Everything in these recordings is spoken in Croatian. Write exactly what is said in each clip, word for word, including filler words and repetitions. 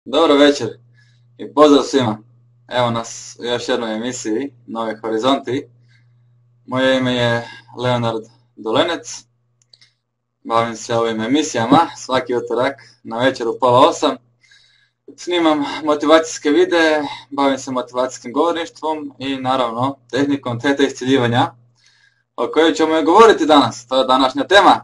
Dobro večer i pozdrav svima. Evo nas u još jednoj emisiji Novi horizonti. Moje ime je Leonard Dolenec. Bavim se ovim emisijama svaki utorak na večer u pola osam. Snimam motivacijske videe, bavim se motivacijskim govorništvom i naravno tehnikom teta isciljivanja o kojoj ćemo je govoriti danas. To je današnja tema.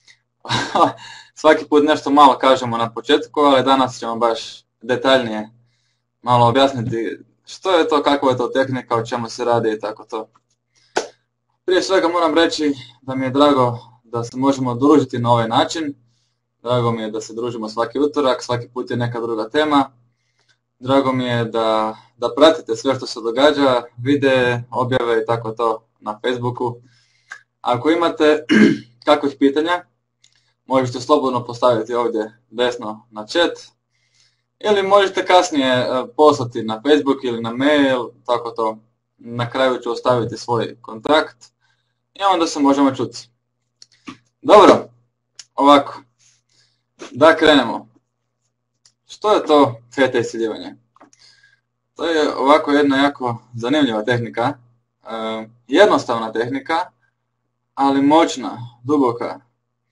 Svaki put nešto malo kažemo na početku, ali danas ćemo baš detaljnije malo objasniti što je to, kakva je to tehnika, o čemu se radi i tako to. Prije svega moram reći da mi je drago da se možemo družiti na ovaj način. Drago mi je da se družimo svaki utorak, svaki put je neka druga tema. Drago mi je da, da pratite sve što se događa, videe, objave i tako to na Facebooku. Ako imate kakvih pitanja, možete slobodno postaviti ovdje desno na chat ili možete kasnije poslati na Facebook ili na mail, tako to. Na kraju ću ostaviti svoj kontakt i onda se možemo čuti. Dobro, ovako, da krenemo. Što je to teta isciljivanje? To je ovako jedna jako zanimljiva tehnika, jednostavna tehnika, ali moćna, duboka.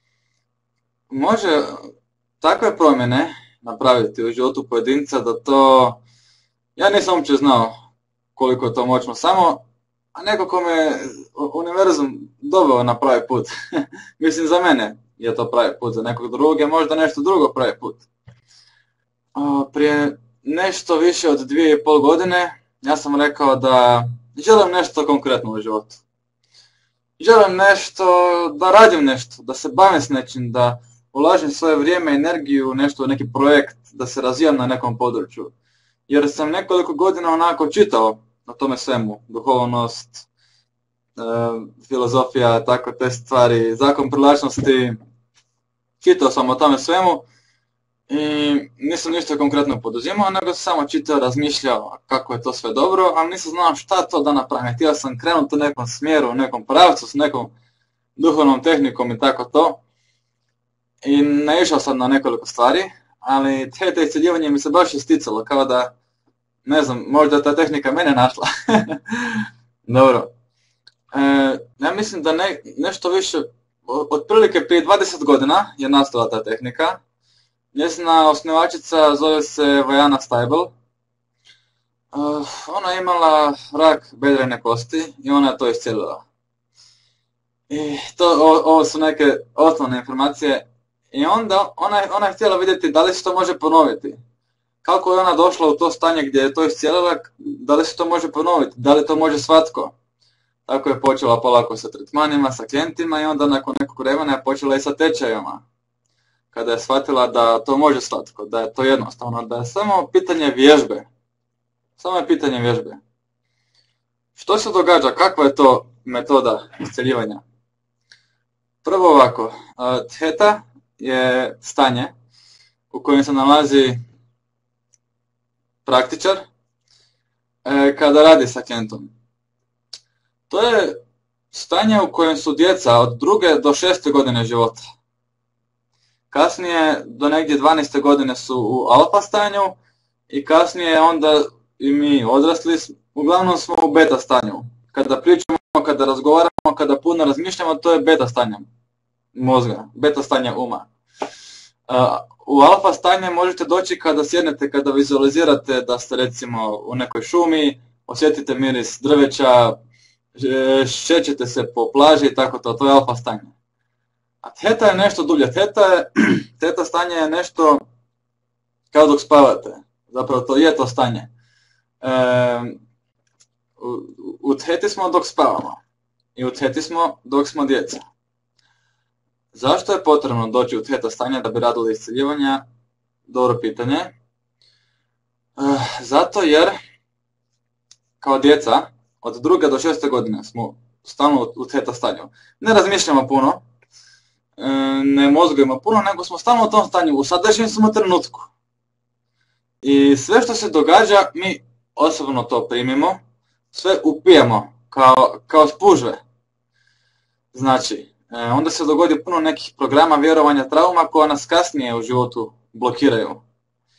Može takve promjene napraviti u životu pojedinca da to, ja nisam uopće znao koliko je to moćno, samo neko ko me univerzum doveo na pravi put. Mislim, za mene je to pravi put, za nekog drugog je možda nešto drugo pravi put. Prije nešto više od dvije i pol godine ja sam rekao da želim nešto konkretno u životu. Želim nešto, da radim nešto, da se bavim s nečim, da ulažem svoje vrijeme, energiju, nešto u neki projekt, da se razvijam na nekom području. Jer sam nekoliko godina onako čitao na tome svemu, duhovnost, e, filozofija, tako te stvari, zakon privlačnosti, čitao sam o tome svemu i nisam ništa konkretno poduzimao, nego sam samo čitao, razmišljao kako je to sve dobro, ali nisam znao šta to da napravim. Htio sam krenuti u nekom smjeru, u nekom pravcu, s nekom duhovnom tehnikom i tako to. I naišao sam na nekoliko stvari, ali teta isciljivanje mi se baš isticalo, kao da, ne znam, možda ta tehnika mene našla. Dobro. E, ja mislim da ne, nešto više, otprilike prije dvadeset godina je nastala ta tehnika. Njezina osnivačica zove se Vajana Stajbel. E, ona je imala rak bedrene kosti i ona je to iscijelila. I to, o, ovo su neke osnovne informacije. I onda ona je, ona je htjela vidjeti da li se to može ponoviti. Kako je ona došla u to stanje gdje je to iscijelila, da li se to može ponoviti, da li to može svatko. Tako je počela polako sa tretmanima, sa klijentima i onda nakon nekog vremena je počela i sa tečajima. Kada je shvatila da to može svatko, da je to jednostavno, da je samo pitanje vježbe. Samo je pitanje vježbe. Što se događa, kakva je to metoda iscijeljivanja? Prvo ovako, teta je stanje u kojem se nalazi praktičar kada radi sa klijentom. To je stanje u kojem su djeca od druge do šeste godine života. Kasnije do negdje dvanaeste godine su u alfa stanju i kasnije onda i mi odrasli uglavnom smo u beta stanju. Kada pričamo, kada razgovaramo, kada puno razmišljamo, to je beta stanje mozga, beta stanje uma. Uh, u alfa stanje možete doći kada sjednete, kada vizualizirate da ste recimo u nekoj šumi, osjetite miris drveća, šećete se po plaži i tako to, to je alfa stanje. A teta je nešto dublje, teta, je, teta stanje je nešto kao dok spavate, zapravo to je to stanje. Uh, u, u teti smo dok spavamo i u teti smo dok smo djeca. Zašto je potrebno doći u teta stanje da bi radili isciljivanja? Dobro pitanje. Zato jer kao djeca od druge do šeste godine smo stalno u teta stanju. Ne razmišljamo puno, ne mozgujemo puno, nego smo stalno u tom stanju, u sadašnjem smo trenutku. I sve što se događa, mi osobno to primimo, sve upijemo kao, kao spužve. Znači, onda se dogodi puno nekih programa vjerovanja trauma koja nas kasnije u životu blokiraju.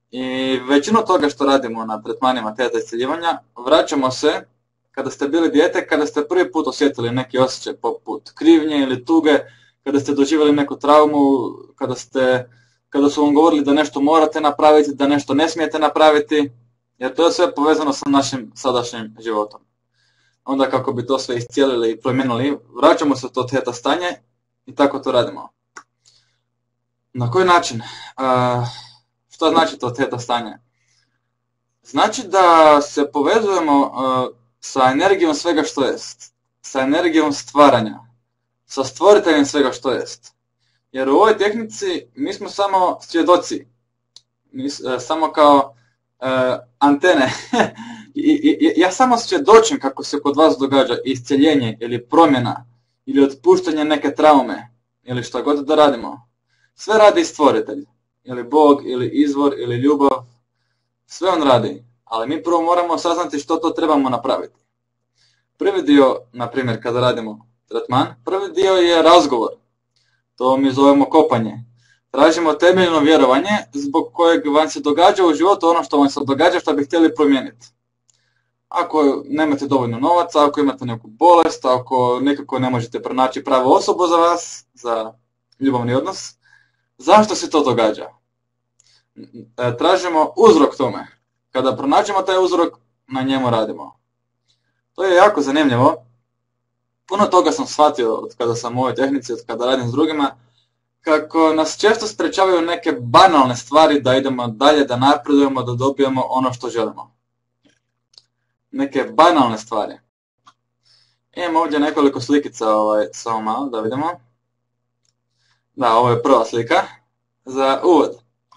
I većinu toga što radimo na tretmanima teta iscjeljivanja vraćamo se kada ste bili dijete, kada ste prvi put osjetili neki osjećaj poput krivnje ili tuge, kada ste doživjeli neku traumu, kada, ste, kada su vam govorili da nešto morate napraviti, da nešto ne smijete napraviti, jer to je sve povezano sa našim sadašnjim životom. Onda kako bi to sve iscijelili i promijenili, vraćamo se u to teta stanje i tako to radimo. Na koji način? Uh, što znači to teta stanje? Znači da se povezujemo uh, sa energijom svega što jest, sa energijom stvaranja, sa stvoriteljem svega što jest. Jer u ovoj tehnici mi smo samo svjedoci, mi, uh, samo kao uh, antene. I, i, ja samo svjedočim kako se kod vas događa iscjeljenje ili promjena ili otpuštanje neke traume ili što god da radimo. Sve radi stvoritelj, ili Bog, ili izvor, ili ljubav, sve on radi, ali mi prvo moramo saznati što to trebamo napraviti. Prvi dio, na primjer, kada radimo tretman, prvi dio je razgovor, to mi zovemo kopanje. Tražimo temeljno vjerovanje zbog kojeg vam se događa u životu ono što vam se događa što bi htjeli promijeniti. Ako nemate dovoljno novaca, ako imate neku bolest, ako nekako ne možete pronaći pravu osobu za vas, za ljubavni odnos, zašto se to događa? Tražimo uzrok tome. Kada pronađemo taj uzrok, na njemu radimo. To je jako zanimljivo. Puno toga sam shvatio od kada sam u ovoj tehnici, od kada radim s drugima, kako nas često sprečavaju neke banalne stvari da idemo dalje, da napredujemo, da dobijemo ono što želimo. Neke banalne stvari. Imam ovdje nekoliko slikica, ovaj, samo malo da vidimo. Da, ovo je prva slika za uvod.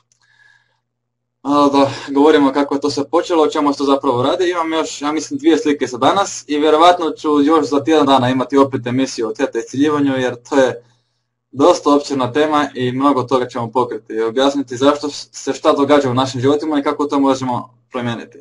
Malo da govorimo kako je to sve počelo, o čemu se to zapravo radi. Imam još, ja mislim, dvije slike za danas i vjerovatno ću još za tjedan dana imati opet emisiju o teta iscjeljivanju, jer to je dosta općirna tema i mnogo toga ćemo pokriti i objasniti zašto se šta događa u našim životima i kako to možemo promijeniti.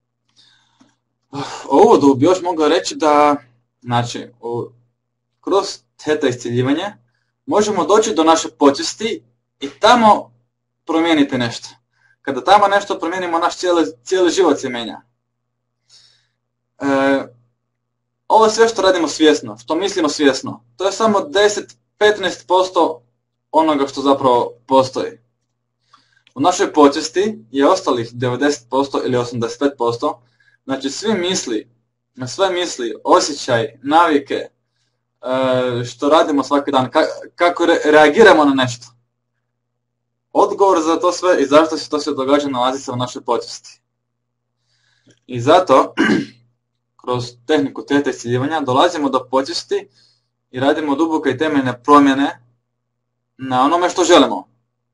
O uvodu bi još mogao reći da, znači, u, kroz teta iscjeljivanje možemo doći do naše počesti i tamo promijeniti nešto. Kada tamo nešto promijenimo, naš cijeli, cijeli život se mijenja. E, ovo sve što radimo svjesno, što mislimo svjesno, to je samo deset do petnaest posto onoga što zapravo postoji. U našoj počesti je ostalih devedeset posto ili osamdeset pet posto, znači svi misli, sve misli, osjećaj, navike, što radimo svaki dan, kako reagiramo na nešto. Odgovor za to sve i zašto se to sve događa nalazi se u našoj počesti. I zato, kroz tehniku teta iscjeljivanja, dolazimo do počesti i radimo duboke i temeljne promjene na onome što želimo.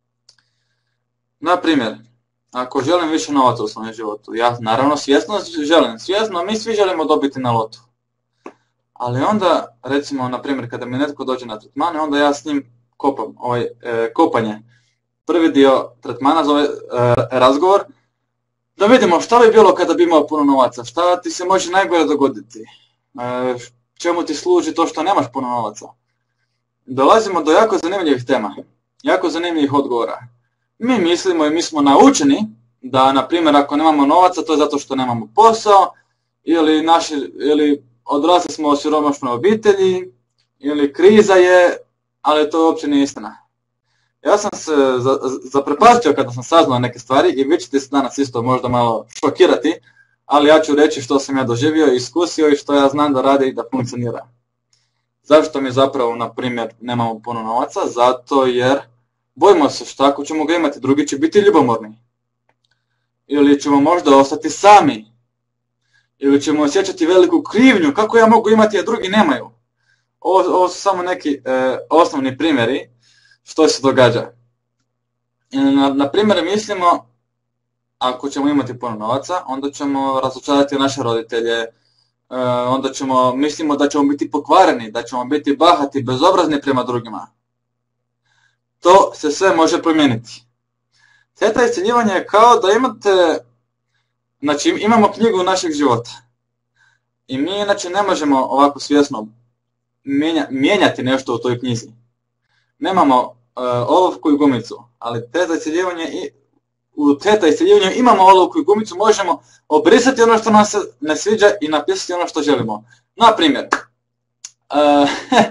Na primjer, ako želim više novaca u svom životu, ja naravno svjesno želim, svjesno mi svi želimo dobiti na lotu. Ali onda, recimo, na primjer, kada mi netko dođe na tretman, onda ja s njim kopam, ovaj, e, kopanje. Prvi dio tretmana zove e, razgovor, da vidimo šta bi bilo kada bi imao puno novaca, šta ti se može najgore dogoditi, e, čemu ti služi to što nemaš puno novaca. Dolazimo do jako zanimljivih tema, jako zanimljivih odgovora. Mi mislimo i mi smo naučeni da, na primjer, ako nemamo novaca, to je zato što nemamo posao, ili, naši, ili odrasli smo u siromašnoj obitelji, ili kriza je, ali to uopće nije istina. Ja sam se zaprepastio kada sam saznao neke stvari i vi ćete se danas isto možda malo šokirati, ali ja ću reći što sam ja doživio, iskusio i što ja znam da radi i da funkcionira. Zašto mi zapravo, na primjer, nemamo puno novaca? Zato jer bojimo se šta ako ćemo ga imati, drugi će biti ljubomorni. Ili ćemo možda ostati sami. Ili ćemo osjećati veliku krivnju, kako ja mogu imati, a drugi nemaju. Ovo, ovo su samo neki e, osnovni primjeri što se događa. Na, na primjer, mislimo, ako ćemo imati puno novaca, onda ćemo razočarati naše roditelje, e, onda ćemo, mislimo da ćemo biti pokvareni, da ćemo biti bahati, bezobrazni prema drugima. To se sve može promijeniti. Teta iscjeljivanje je kao da imate, znači imamo knjigu našeg života. I mi inače ne možemo ovako svjesno mijenja, mijenjati nešto u toj knjizi. Nemamo uh, olovku i gumicu, ali teta iscjeljivanje i u teta iscjeljivanju imamo olovku i gumicu, možemo obrisati ono što nam se ne sviđa i napisati ono što želimo. Na primjer, uh,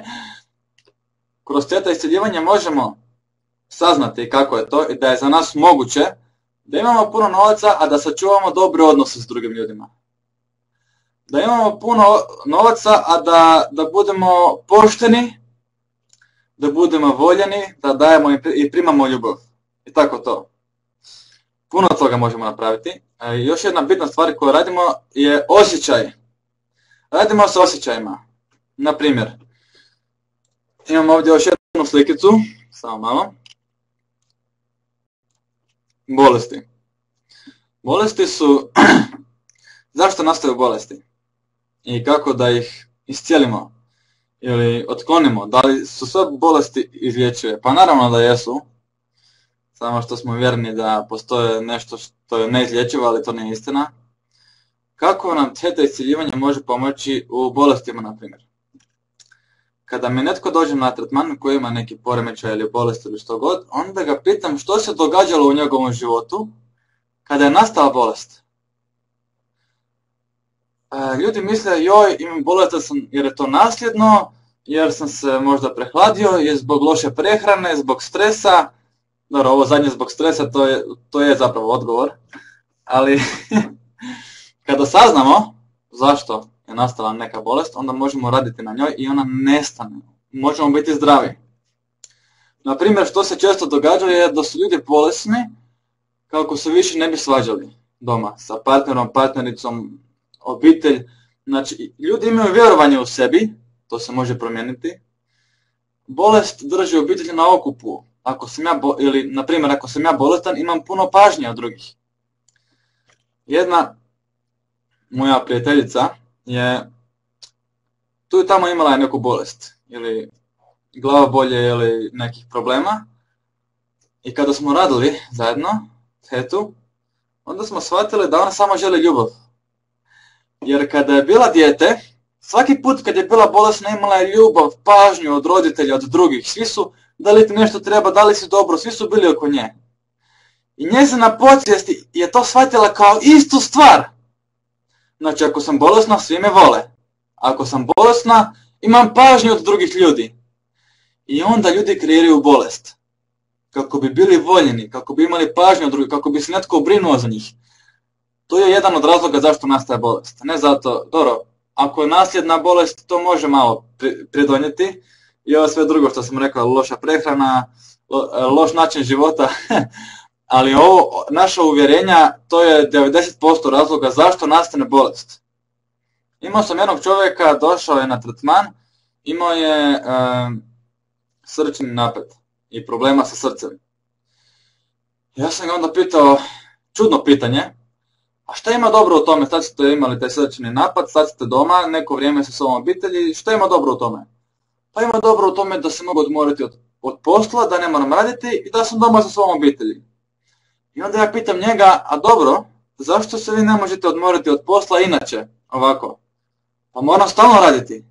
kroz teta iscjeljivanje možemo saznati kako je to i da je za nas moguće da imamo puno novaca, a da sačuvamo dobre odnose s drugim ljudima. Da imamo puno novaca, a da, da budemo pošteni, da budemo voljeni, da dajemo i primamo ljubav. I tako to. Puno toga možemo napraviti. E, još jedna bitna stvar koju radimo je osjećaj. Radimo s osjećajima. Na primjer, imamo ovdje još jednu slikicu, samo malo. Bolesti. Bolesti su, zašto nastaju bolesti? I kako da ih iscijelimo ili otklonimo? Da li su sve bolesti izlječive? Pa naravno da jesu. Samo što smo vjerni da postoje nešto što je neizlječivo, ali to nije istina. Kako nam teta iscijeljivanje može pomoći u bolestima, na primjer? Kada mi netko dođe na tretman koji ima neki poremećaj ili bolest ili što god, onda ga pitam što se događalo u njegovom životu kada je nastala bolest. E, ljudi misle, joj, imam bolest sam, jer je to nasljedno, jer sam se možda prehladio, je zbog loše prehrane, zbog stresa. Dobro, ovo zadnje zbog stresa, to je, to je zapravo odgovor. Ali kada saznamo zašto je nastala neka bolest, onda možemo raditi na njoj i ona nestane. Možemo biti zdravi. Na primjer, što se često događa je da su ljudi bolesni kako se više ne bi svađali doma sa partnerom, partnericom, obitelj. Znači, ljudi imaju vjerovanje u sebi, to se može promijeniti. Bolest drži obitelj na okupu. Ako sam ja, bo- ili, na primjer, ako sam ja bolestan, imam puno pažnje od drugih. Jedna moja prijateljica je tu i tamo imala neku bolest, ili glavobolje ili nekih problema. I kada smo radili zajedno, tetu, onda smo shvatili da ona samo želi ljubav. Jer kada je bila dijete, svaki put kad je bila bolesna imala je ljubav, pažnju od roditelja, od drugih. Svi su, da li ti nešto treba, da li si dobro, svi su bili oko nje. I njezina podsvijest je to shvatila kao istu stvar. Znači, ako sam bolesna, svi me vole. Ako sam bolesna, imam pažnju od drugih ljudi. I onda ljudi kreiraju bolest. Kako bi bili voljeni, kako bi imali pažnju od drugih, kako bi se netko brinuo za njih. To je jedan od razloga zašto nastaje bolest. Ne zato, dobro, ako je nasljedna bolest, to može malo pridonijeti. I ovo sve drugo što sam rekao, loša prehrana, lo, loš način života. Ali ovo, naša uvjerenja, to je devedeset posto razloga zašto nastane bolest. Imao sam jednog čovjeka, došao je na tretman, imao je e, srčani napad i problema sa srcem. Ja sam ga onda pitao, čudno pitanje, a šta ima dobro u tome, sad ste imali taj srčani napad, sad ste doma, neko vrijeme sa svojom obitelji, šta ima dobro u tome? Pa ima dobro u tome da se mogu odmoriti od, od posla, da ne moram raditi i da sam doma sa svojom obitelji. I onda ja pitam njega, a dobro, zašto se vi ne možete odmoriti od posla inače, ovako? Pa moram stalno raditi.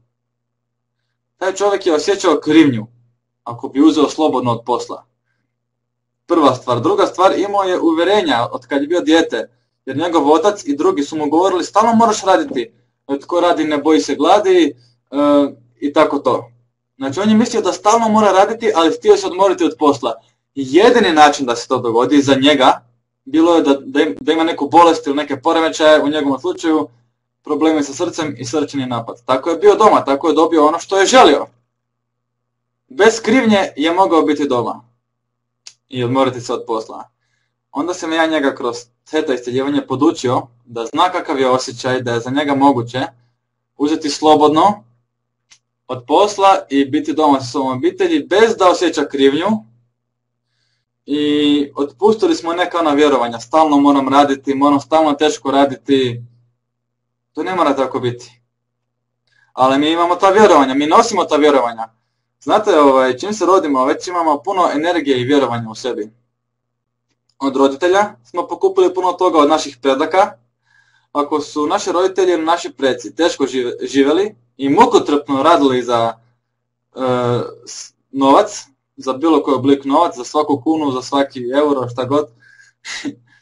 Taj čovjek je osjećao krivnju, ako bi uzeo slobodno od posla. Prva stvar. Druga stvar, imao je uvjerenja od kad je bio dijete, jer njegov otac i drugi su mu govorili, stalno moraš raditi, tko radi ne boji se gladi, uh, i tako to. Znači on je mislio da stalno mora raditi, ali htio se odmoriti od posla. Jedini način da se to dogodi za njega bilo je da, da ima neku bolest ili neke poremećaje, u njegovom slučaju problemi sa srcem i srčani napad. Tako je bio doma, tako je dobio ono što je želio. Bez krivnje je mogao biti doma i odmoriti se od posla. Onda sam ja njega kroz teta iscjeljivanje podučio da zna kakav je osjećaj, da je za njega moguće uzeti slobodno od posla i biti doma sa svojom obitelji bez da osjeća krivnju. I otpustili smo neka ona vjerovanja, stalno moram raditi, moram stalno teško raditi. To ne mora tako biti. Ali mi imamo ta vjerovanja, mi nosimo ta vjerovanja. Znate, ovaj, čim se rodimo, već imamo puno energije i vjerovanja u sebi. Od roditelja smo pokupili puno toga od naših predaka. Ako su naši roditelji ili naši preci teško žive, živjeli i mukotrpno radili za e, novac, za bilo koji oblik novac, za svaku kunu, za svaki euro, šta god,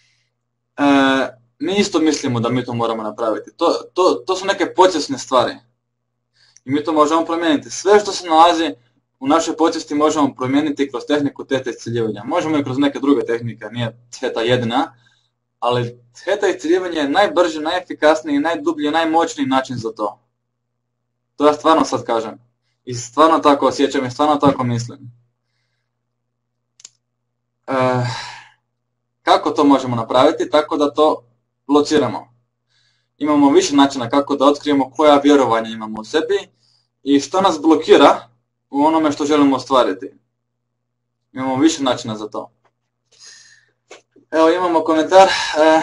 mi isto mislimo da mi to moramo napraviti. To, to, to su neke podsvjesne stvari. I mi to možemo promijeniti. Sve što se nalazi u našoj podsvijesti možemo promijeniti kroz tehniku teta iscjeljivanja. Možemo i kroz neke druge tehnike, nije teta jedina, ali teta iscjeljivanje je najbrži, najefikasniji, najdublji, najmoćniji način za to. To ja stvarno sad kažem. I stvarno tako osjećam i stvarno tako mislim. E, kako to možemo napraviti? Tako da to lociramo. Imamo više načina kako da otkrijemo koja vjerovanja imamo u sebi i što nas blokira u onome što želimo ostvariti. Imamo više načina za to. Evo imamo komentar. E,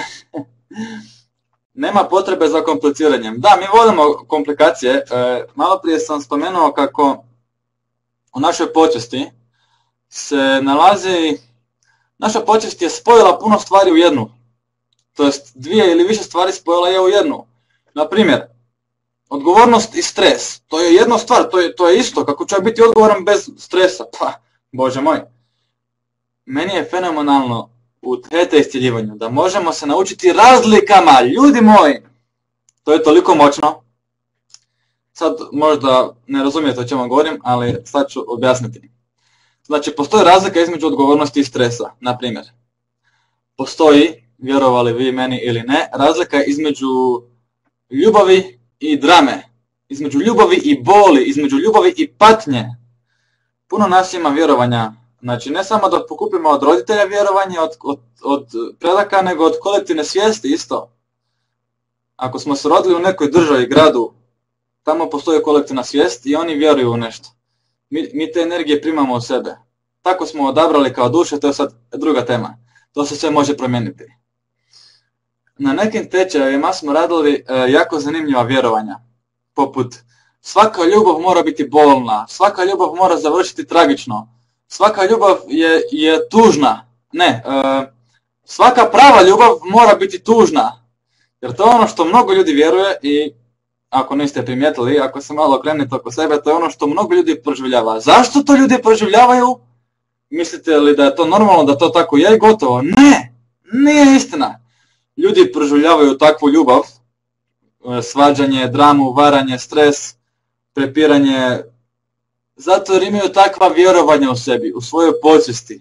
nema potrebe za kompliciranjem. Da, mi volimo komplikacije. E, malo prije sam spomenuo kako u našoj počesti se nalazi, naša počest je spojila puno stvari u jednu. To jest dvije ili više stvari spojila je u jednu. Na primjer, odgovornost i stres. To je jedna stvar, to je, to je isto. Kako će biti odgovoran bez stresa? Pa, Bože moj. Meni je fenomenalno u teta iscjeljivanju da možemo se naučiti razlikama. Ljudi moji, to je toliko moćno. Sad možda ne razumijete o čemu govorim, ali sad ću objasniti. Znači, postoji razlika između odgovornosti i stresa. Na primjer, postoji, vjerovali vi meni ili ne, razlika između ljubavi i drame, između ljubavi i boli, između ljubavi i patnje. Puno nas ima vjerovanja, znači ne samo da pokupimo od roditelja vjerovanje, od, od, od predaka, nego od kolektivne svijesti isto. Ako smo se rodili u nekoj državi, gradu, tamo postoji kolektivna svijest i oni vjeruju u nešto. Mi, mi te energije primamo u sebe. Tako smo odabrali kao duše, to je sad druga tema. To se sve može promijeniti. Na nekim tečajevima smo radili e, jako zanimljiva vjerovanja. Poput, svaka ljubav mora biti bolna, svaka ljubav mora završiti tragično, svaka ljubav je, je tužna. Ne, e, svaka prava ljubav mora biti tužna. Jer to je ono što mnogo ljudi vjeruje i ako niste primijetili, ako se malo okrenete oko sebe, to je ono što mnogo ljudi proživljava. Zašto to ljudi proživljavaju? Mislite li da je to normalno, da to tako je i gotovo? Ne, nije istina. Ljudi proživljavaju takvu ljubav, svađanje, dramu, varanje, stres, prepiranje, zato jer imaju takva vjerovanja u sebi, u svojoj podsvijesti.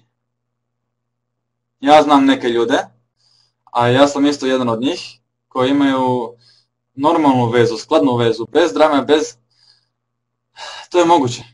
Ja znam neke ljude, a ja sam isto jedan od njih, koji imaju normalnu vezu, skladnu vezu, bez drame, bez... To je moguće.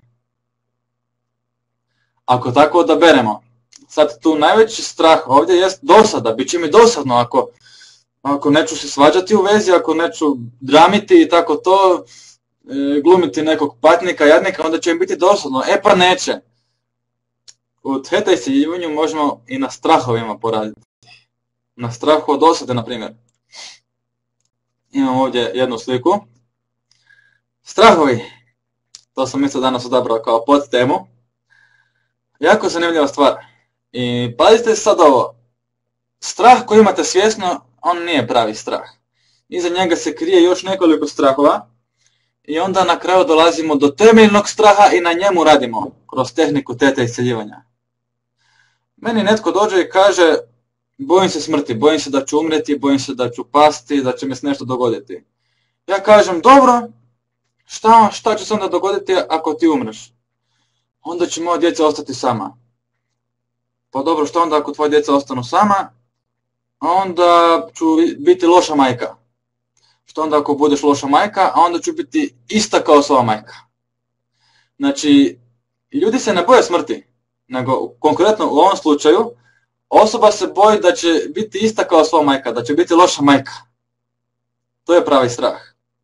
Ako tako odaberemo. Sad tu najveći strah ovdje jest dosada, bit će mi dosadno ako, ako neću se svađati u vezi, ako neću dramiti i tako to, e, glumiti nekog patnika, jadnika, onda će mi biti dosadno. E pa neće. U teta iscjeljivanju možemo i na strahovima poraditi. Na strahu od osade, na primjer. Imam ovdje jednu sliku. Strahovi. To sam isto danas odabrao kao pod temu. Jako zanimljiva stvar. I pazite sad ovo. Strah koji imate svjesno, on nije pravi strah. Iza njega se krije još nekoliko strahova. I onda na kraju dolazimo do temeljnog straha i na njemu radimo. Kroz tehniku teta iscjeljivanja. Meni netko dođe i kaže, bojim se smrti, bojim se da ću umreti, bojim se da ću pasti, da će mi se nešto dogoditi. Ja kažem, dobro, šta, šta će se onda dogoditi ako ti umreš? Onda će moja djeca ostati sama. Pa dobro, što onda ako tvoje djeca ostanu sama? Onda ću biti loša majka. Što onda ako budeš loša majka, a onda ću biti ista kao svoja majka. Znači, ljudi se ne boje smrti, nego konkretno u ovom slučaju, osoba se boji da će biti ista kao svoja majka, da će biti loša majka. To je pravi strah.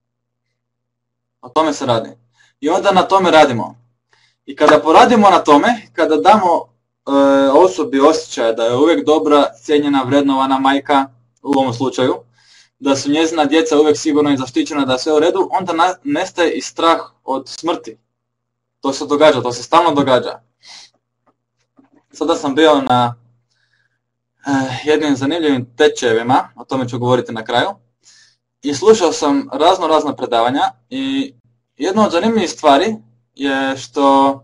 O tome se radi. I onda na tome radimo. I kada poradimo na tome, kada damo e, osobi osjećaj da je uvijek dobra, cijenjena, vrednovana majka, u ovom slučaju, da su njezina djeca uvijek sigurno i zaštićena, da je sve u redu, onda na, nestaje i strah od smrti. To se događa, to se stalno događa. Sada sam bio na e, jednim zanimljivim tečajevima, o tome ću govoriti na kraju, i slušao sam razno razna predavanja i jedna od zanimljivih stvari je što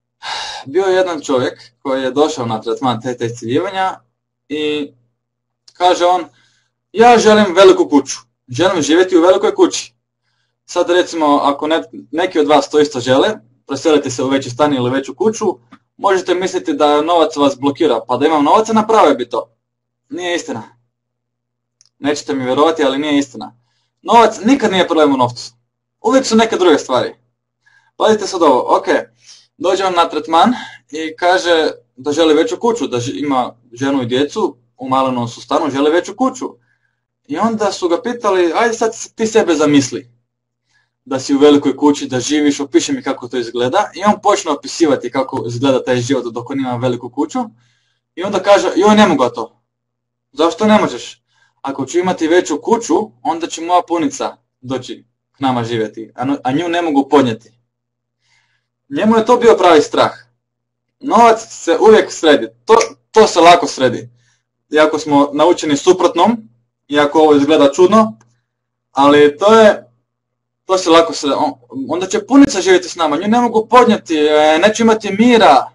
bio je jedan čovjek koji je došao na tretman teta iscjeljivanja i Kaže on, ja želim veliku kuću, želim živjeti u velikoj kući. Sad recimo, ako ne, neki od vas to isto žele, preselite se u veći stan ili veću kuću, možete misliti da novac vas blokira, pa da imam novaca napravio bi to. Nije istina. Nećete mi vjerovati, ali nije istina. Novac nikad nije problem u novcu. Uvijek su neke druge stvari. Pazite sad ovo, ok, dođe on na tretman i kaže da želi veću kuću, da ima ženu i djecu, u malenom su stanu, žele veću kuću. I onda su ga pitali, ajde sad ti sebe zamisli, da si u velikoj kući, da živiš, opiši mi kako to izgleda. I on počne opisivati kako izgleda taj život dok on ima veliku kuću. I onda kaže, joj ne mogu to. Zašto ne možeš? Ako ću imati veću kuću, onda će moja punica doći k nama živjeti, a nju ne mogu podnijeti. Njemu je to bio pravi strah. Novac se uvijek sredi, to, to se lako sredi. Iako smo naučeni suprotnom, iako ovo izgleda čudno, ali to je, to se lako sredi. Onda će punica živjeti s nama, nju ne mogu podnijeti, neće imati mira.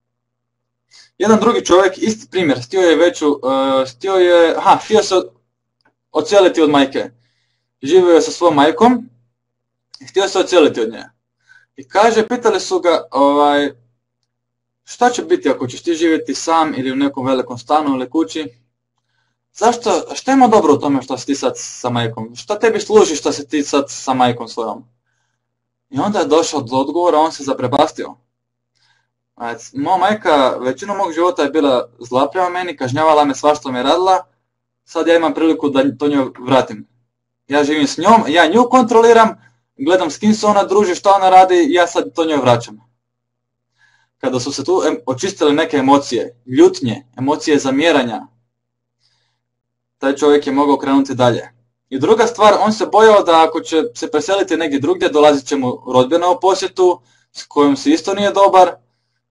Jedan drugi čovjek, isti primjer, htio je veću, uh, htio je, aha, htio se odseliti od majke. Živio je sa svojom majkom i htio se odseliti od nje. I kaže, pitali su ga, ovaj, šta će biti ako ćeš ti živjeti sam ili u nekom velikom stanu ili kući? Zašto, šta ima dobro u tome što si ti sad sa majkom? Šta tebi služi što si ti sad sa majkom svojom? I onda je došao do odgovora, on se zaprepastio. Moja majka većinu mog života je bila zla prema meni, kažnjavala me svašta me radila, sad ja imam priliku da to njoj vratim. Ja živim s njom, ja nju kontroliram, gledam s kim se ona druži, što ona radi, ja sad to njoj vraćam. Kada su se tu očistile neke emocije, ljutnje, emocije zamjeranja, taj čovjek je mogao krenuti dalje. I druga stvar, on se bojao da ako će se preseliti negdje drugdje, dolazit će mu rodbina u posjetu, s kojom se isto nije dobar, e,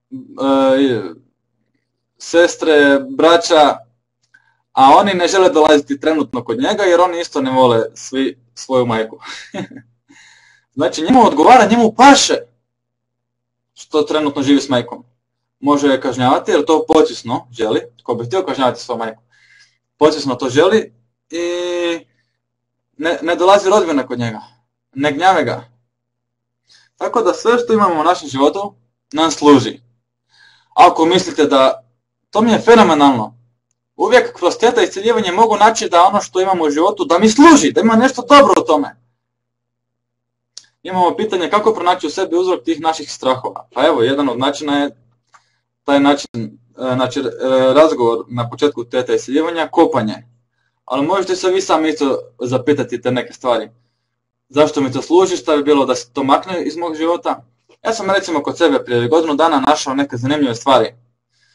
sestre, braća, a oni ne žele dolaziti trenutno kod njega jer oni isto ne vole svi svoju majku. Znači njemu odgovara, njemu paše što trenutno živi s majkom. Može je kažnjavati jer to pocisno želi, tko bi htio kažnjavati svoju majku. Pocisno to želi i ne, ne dolazi rodbina kod njega, ne gnjave ga. Tako da sve što imamo u našem životu nam služi. Ako mislite da to mi je fenomenalno, uvijek kroz teta iscijeljivanje mogu naći da ono što imamo u životu da mi služi, da ima nešto dobro u tome. Imamo pitanje kako pronaći u sebi uzrok tih naših strahova. Pa evo, jedan od načina je taj način, znači razgovor na početku teta iscijeljivanja, kopanje. Ali možete se vi sami isto zapitati te neke stvari. Zašto mi to služi, šta bi bilo da se to makne iz mog života? Ja sam recimo kod sebe prije godinu dana našao neke zanimljive stvari. E,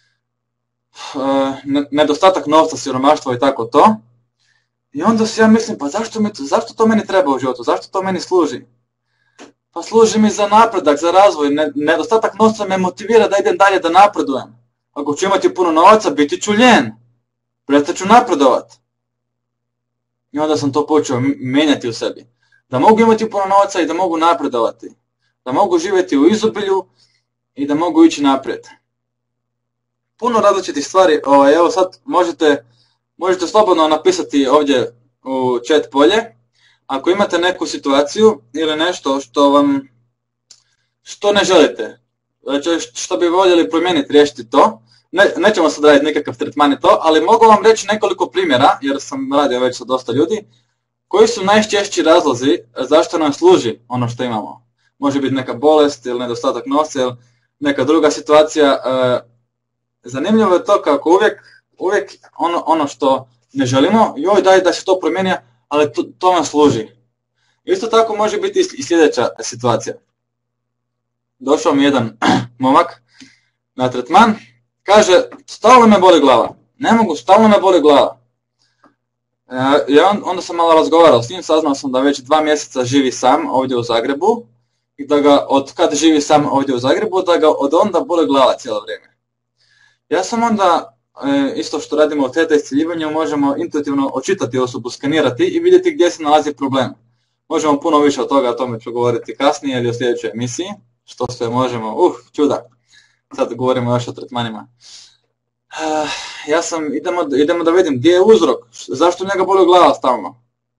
nedostatak novca, siromaštvo i tako to. I onda si ja mislim, pa zašto, mi to, zašto to meni treba u životu, zašto to meni služi? Pa služi mi za napredak, za razvoj, nedostatak novca me motivira da idem dalje, da napredujem. Ako ću imati puno novaca, biti ću ljen, prestat ću napredovat. I onda sam to počeo mijenjati u sebi. Da mogu imati puno novaca i da mogu napredovati. Da mogu živjeti u izobilju i da mogu ići naprijed. Puno različitih stvari, evo sad možete, možete slobodno napisati ovdje u chat polje. Ako imate neku situaciju ili nešto što vam, što ne želite, što bi voljeli promijeniti, riješiti to, ne, nećemo sad raditi nekakav tretman i to, ali mogu vam reći nekoliko primjera, jer sam radio već sa dosta ljudi, koji su najčešći razlozi zašto nam služi ono što imamo. Može biti neka bolest ili nedostatak novca ili neka druga situacija. Zanimljivo je to kako uvijek, uvijek ono, ono što ne želimo, joj daj da se to promijeni, ali to, to nam služi. Isto tako može biti i sljedeća situacija. Došao mi jedan momak na tretman, kaže stalno me boli glava, ne mogu, stalno me boli glava. I onda sam malo razgovarao s njim, saznao sam da već dva mjeseca živi sam ovdje u Zagrebu i da ga od kad živi sam ovdje u Zagrebu, da ga od onda boli glava cijelo vrijeme. Ja sam onda, isto što radimo u teta iscjeljivanju, možemo intuitivno očitati osobu, skenirati i vidjeti gdje se nalazi problem. Možemo puno više od toga, o tome ću govoriti kasnije ili u sljedećoj emisiji, što sve možemo, uh, čuda. Sad govorimo još o tretmanima. Uh, ja sam, idemo, idemo da vidim gdje je uzrok, zašto njega boli glava stalno.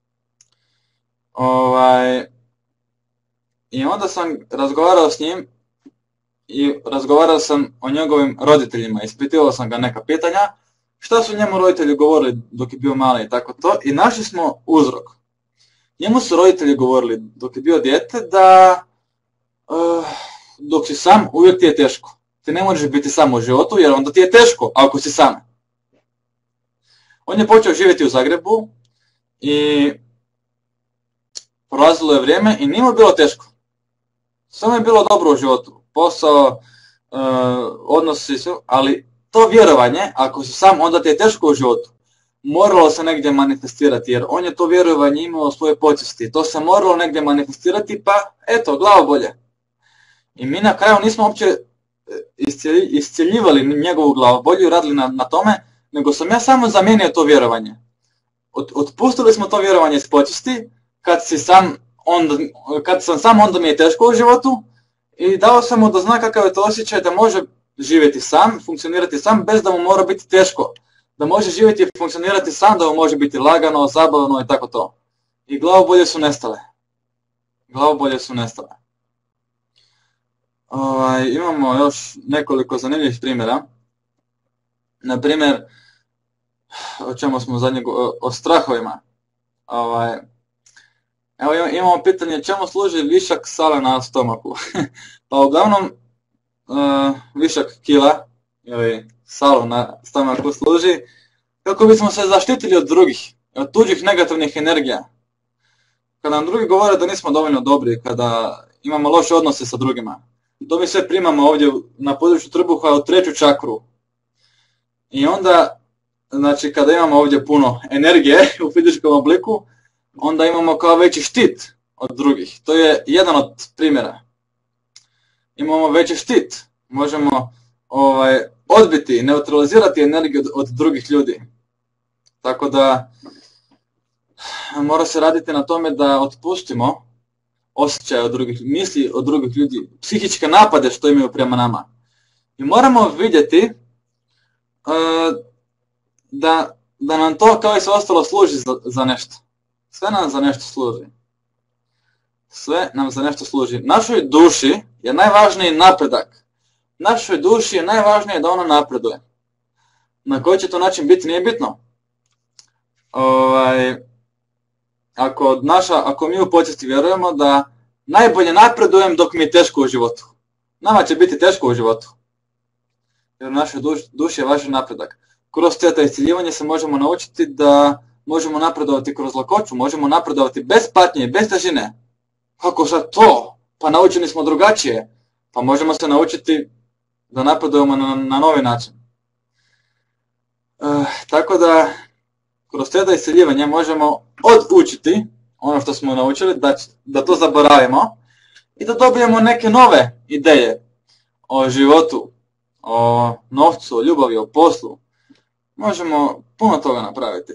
Ovaj, I onda sam razgovarao s njim i razgovarao sam o njegovim roditeljima, ispitivao sam ga neka pitanja, šta su njemu roditelji govorili dok je bio mali i tako to, i našli smo uzrok. Njemu su roditelji govorili dok je bio dijete da uh, dok si sam uvijek ti je teško. Ti ne možeš biti sam u životu jer onda ti je teško ako si sam. On je počeo živjeti u Zagrebu i prolazilo je vrijeme i nije mu bilo teško. Samo je bilo dobro u životu. Posao, uh, odnosi su, ali to vjerovanje, ako si sam, onda ti je teško u životu. Moralo se negdje manifestirati, jer on je to vjerovanje imao u svojoj počesti. To se moralo negdje manifestirati, pa eto, glavobolje. I mi na kraju nismo uopće iscjeljivali njegovu glavobolju i radili na, na tome, nego sam ja samo zamijenio to vjerovanje. Od, otpustili smo to vjerovanje iz počesti, kad, si sam, onda, kad sam sam, onda mi je teško u životu, i dao sam mu da zna kakav je to osjećaj da može živjeti sam, funkcionirati sam, bez da mu mora biti teško. Da može živjeti i funkcionirati sam, da mu može biti lagano, zabavno i tako to. I glavobolje su nestale. Glavobolje su nestale. Ovaj, imamo još nekoliko zanimljivih primjera. Na primjer, o čemu smo zadnje o, o strahovima. Ovaj, evo imamo pitanje čemu služi višak sale na stomaku. Pa uglavnom uh, višak kila ili salu na stomaku služi kako bismo se zaštitili od drugih, od tuđih negativnih energija. Kada nam drugi govore da nismo dovoljno dobri, kada imamo loše odnose sa drugima, to mi sve primamo ovdje na području trbuha u treću čakru. I onda, znači kada imamo ovdje puno energije u fizičkom obliku, onda imamo kao veći štit od drugih. To je jedan od primjera. Imamo veći štit. Možemo ovaj, odbiti, neutralizirati energiju od, od drugih ljudi. Tako da mora se raditi na tome da otpustimo osjećaje od drugih, misli od drugih ljudi, psihičke napade što imaju prema nama. I moramo vidjeti uh, da, da nam to kao i sve ostalo služi za, za nešto. Sve nam za nešto služi. Sve nam za nešto služi. Našoj duši je najvažniji napredak. Našoj duši je najvažnije da ona napreduje. Na koji će to način biti, nije bitno. Ovaj, ako, naša, ako mi u počesti vjerujemo da najbolje napredujem dok mi je teško u životu. Nama će biti teško u životu. Jer u našoj duši, duši je važan napredak. Kroz to iscijeljivanje se možemo naučiti da možemo napredovati kroz lakoću, možemo napredovati bez patnje, bez težine. Kako sad to? Pa naučeni smo drugačije. Pa možemo se naučiti da napredujemo na, na novi način. E, tako da, kroz to iscijeljivanje možemo odučiti ono što smo naučili, da, da to zaboravimo i da dobijemo neke nove ideje o životu, o novcu, o ljubavi, o poslu. Možemo puno toga napraviti.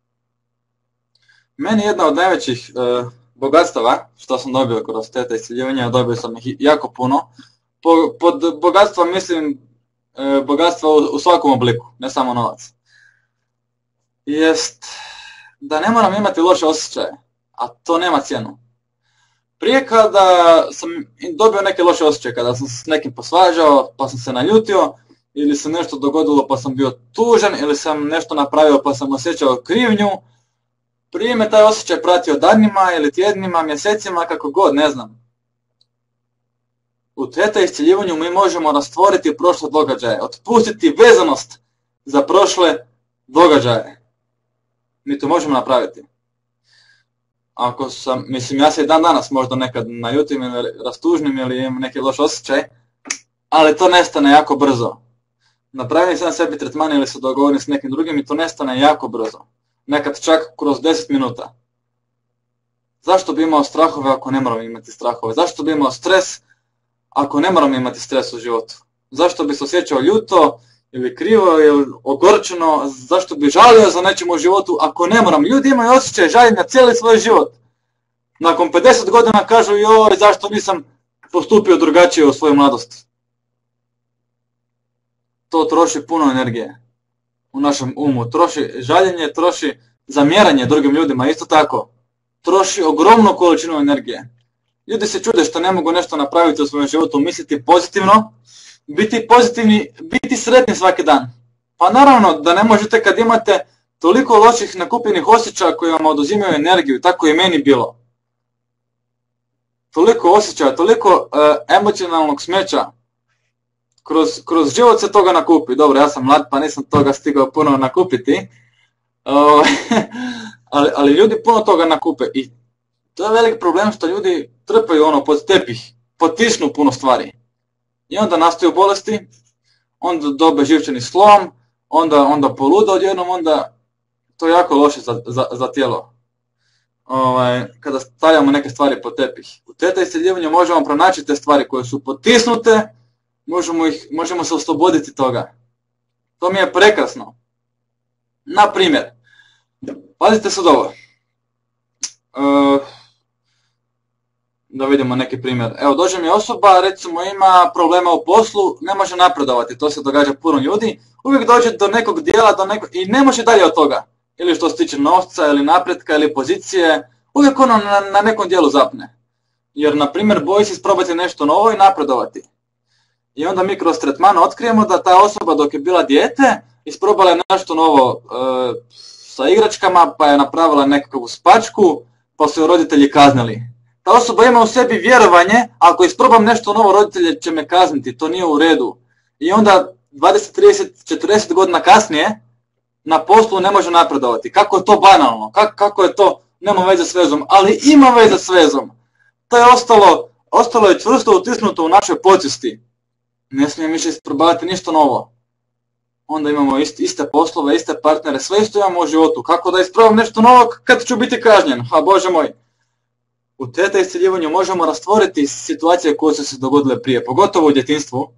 Meni jedna od najvećih e, bogatstava što sam dobio kroz teta iscijeljivanja, dobio sam ih jako puno. Po, pod bogatstva mislim e, bogatstva u, u svakom obliku, ne samo novac. Jest da ne moram imati loše osjećaje, a to nema cijenu. Prije kada sam dobio neke loše osjećaje, kada sam se s nekim posvađao, pa sam se naljutio, ili se nešto dogodilo pa sam bio tužan, ili sam nešto napravio pa sam osjećao krivnju, prije me taj osjećaj pratio danima ili tjednima, mjesecima, kako god, ne znam. U teta iscjeljivanju mi možemo rastvoriti prošle događaje, otpustiti vezanost za prošle događaje. Mi to možemo napraviti. Ako sam, mislim, ja se i dan danas možda nekad naljutim ili rastužnim ili imam neki loš osjećaj, ali to nestane jako brzo. Napravim sam sebi tretman ili se dogovorim s nekim drugim i to nestane jako brzo. Nekad čak kroz deset minuta. Zašto bi imao strahove ako ne moram imati strahove? Zašto bi imao stres ako ne moram imati stres u životu? Zašto bi se osjećao ljuto ili krivo ili ogorčeno? Zašto bi žalio za nečim u životu ako ne moram? Ljudi imaju osjećaj žaljenja cijeli svoj život. Nakon pedeset godina kažu joj, zašto nisam postupio drugačije u svojoj mladosti? to troši puno energije u našem umu. Troši žaljenje, troši zamjeranje drugim ljudima, isto tako. Troši ogromnu količinu energije. Ljudi se čude što ne mogu nešto napraviti u svojem životu, misliti pozitivno, biti pozitivni, biti sretni svaki dan. Pa naravno da ne možete kad imate toliko loših nakupljenih osjećaja koji vam oduzimaju energiju, tako je meni bilo. Toliko osjećaja, toliko uh, emocionalnog smeća, kroz, kroz život se toga nakupi. Dobro, ja sam mlad pa nisam toga stigao puno nakupiti, uh, ali, ali ljudi puno toga nakupe i to je velik problem što ljudi trpaju ono pod tepih, potisnu puno stvari. I onda nastaju bolesti, onda dobe živčani slom, onda, onda poluda odjednom, onda to je jako loše za, za, za tijelo. Ovaj, kada stavljamo neke stvari pod tepih. U teta isceljivanju možemo pronaći te stvari koje su potisnute, možemo, ih, možemo se osloboditi toga. To mi je prekrasno. Na primjer, pazite sad ovo. Uh, da vidimo neki primjer. Evo, dođe mi osoba, recimo ima problema u poslu, ne može napredovati, to se događa puno ljudi, uvijek dođe do nekog dijela do nekog, i ne može dalje od toga. Ili što se tiče novca, ili napretka, ili pozicije, uvijek ono na, na nekom dijelu zapne. Jer, na primjer, boji se isprobati nešto novo i napredovati. I onda mi kroz tretman otkrijemo da ta osoba dok je bila dijete, isprobala je nešto novo e, sa igračkama, pa je napravila nekakvu spačku, pa su joj roditelji kaznili. Ta osoba ima u sebi vjerovanje, ako isprobam nešto novo, roditelji će me kazniti, to nije u redu. I onda dvadeset, trideset, četrdeset godina kasnije, na poslu ne može napredovati. Kako je to banalno, kako, kako je to, nema veze s vezom, ali ima veze s vezom. To je ostalo, ostalo je čvrsto utisnuto u našoj podsvijesti. Ne smijem više isprobavati ništa novo. Onda imamo iste, iste poslove, iste partnere, sve isto imamo u životu. Kako da isprobam nešto novo kad ću biti kažnjen? Ha, Bože moj. U teta isceljivanju možemo rastvoriti situacije koje su se dogodile prije, pogotovo u djetinjstvu.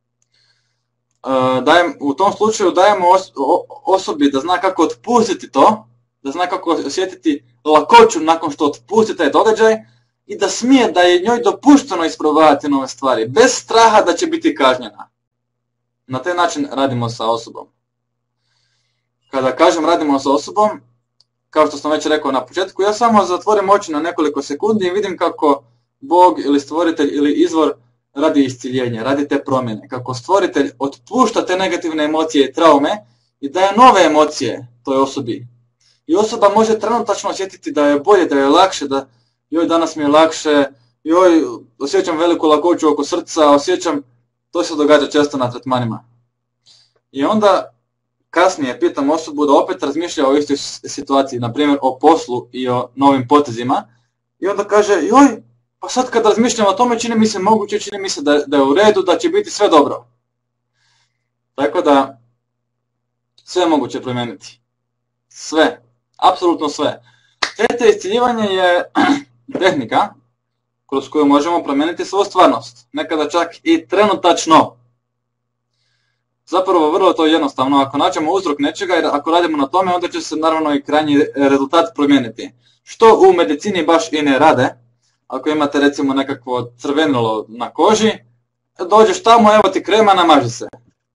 Dajem, u tom slučaju dajemo os, o, osobi da zna kako otpustiti to, da zna kako osjetiti lakoću nakon što otpusti taj događaj i da smije da je njoj dopušteno isprobavati nove stvari, bez straha da će biti kažnjena. Na taj način radimo sa osobom. Kada kažem radimo sa osobom, kao što sam već rekao na početku, ja samo zatvorim oči na nekoliko sekundi i vidim kako Bog ili stvoritelj ili izvor radi isciljenje, radi te promjene. Kako stvoritelj otpušta te negativne emocije i traume i daje nove emocije toj osobi. I osoba može trenutačno osjetiti da je bolje, da je lakše, da joj danas mi je lakše, joj osjećam veliku lakoću oko srca, osjećam, to se događa često na tretmanima. I onda kasnije pitam osobu da opet razmišlja o istoj situaciji, na primjer o poslu i o novim potezima. I onda kaže, joj, pa sad kad razmišljam o tome čini mi se moguće, čini mi se da, da je u redu, da će biti sve dobro. Tako da, sve je moguće promijeniti. Sve. Apsolutno sve. Teta isciljivanje je tehnika kroz koju možemo promijeniti svoju stvarnost. Nekada čak i trenutačno. Zapravo vrlo to jednostavno. Ako nađemo uzrok nečega i ako radimo na tome, onda će se naravno i krajnji rezultat promijeniti. Što u medicini baš i ne rade. Ako imate recimo nekakvo crvenilo na koži, dođeš tamo, evo ti krema, namaži se.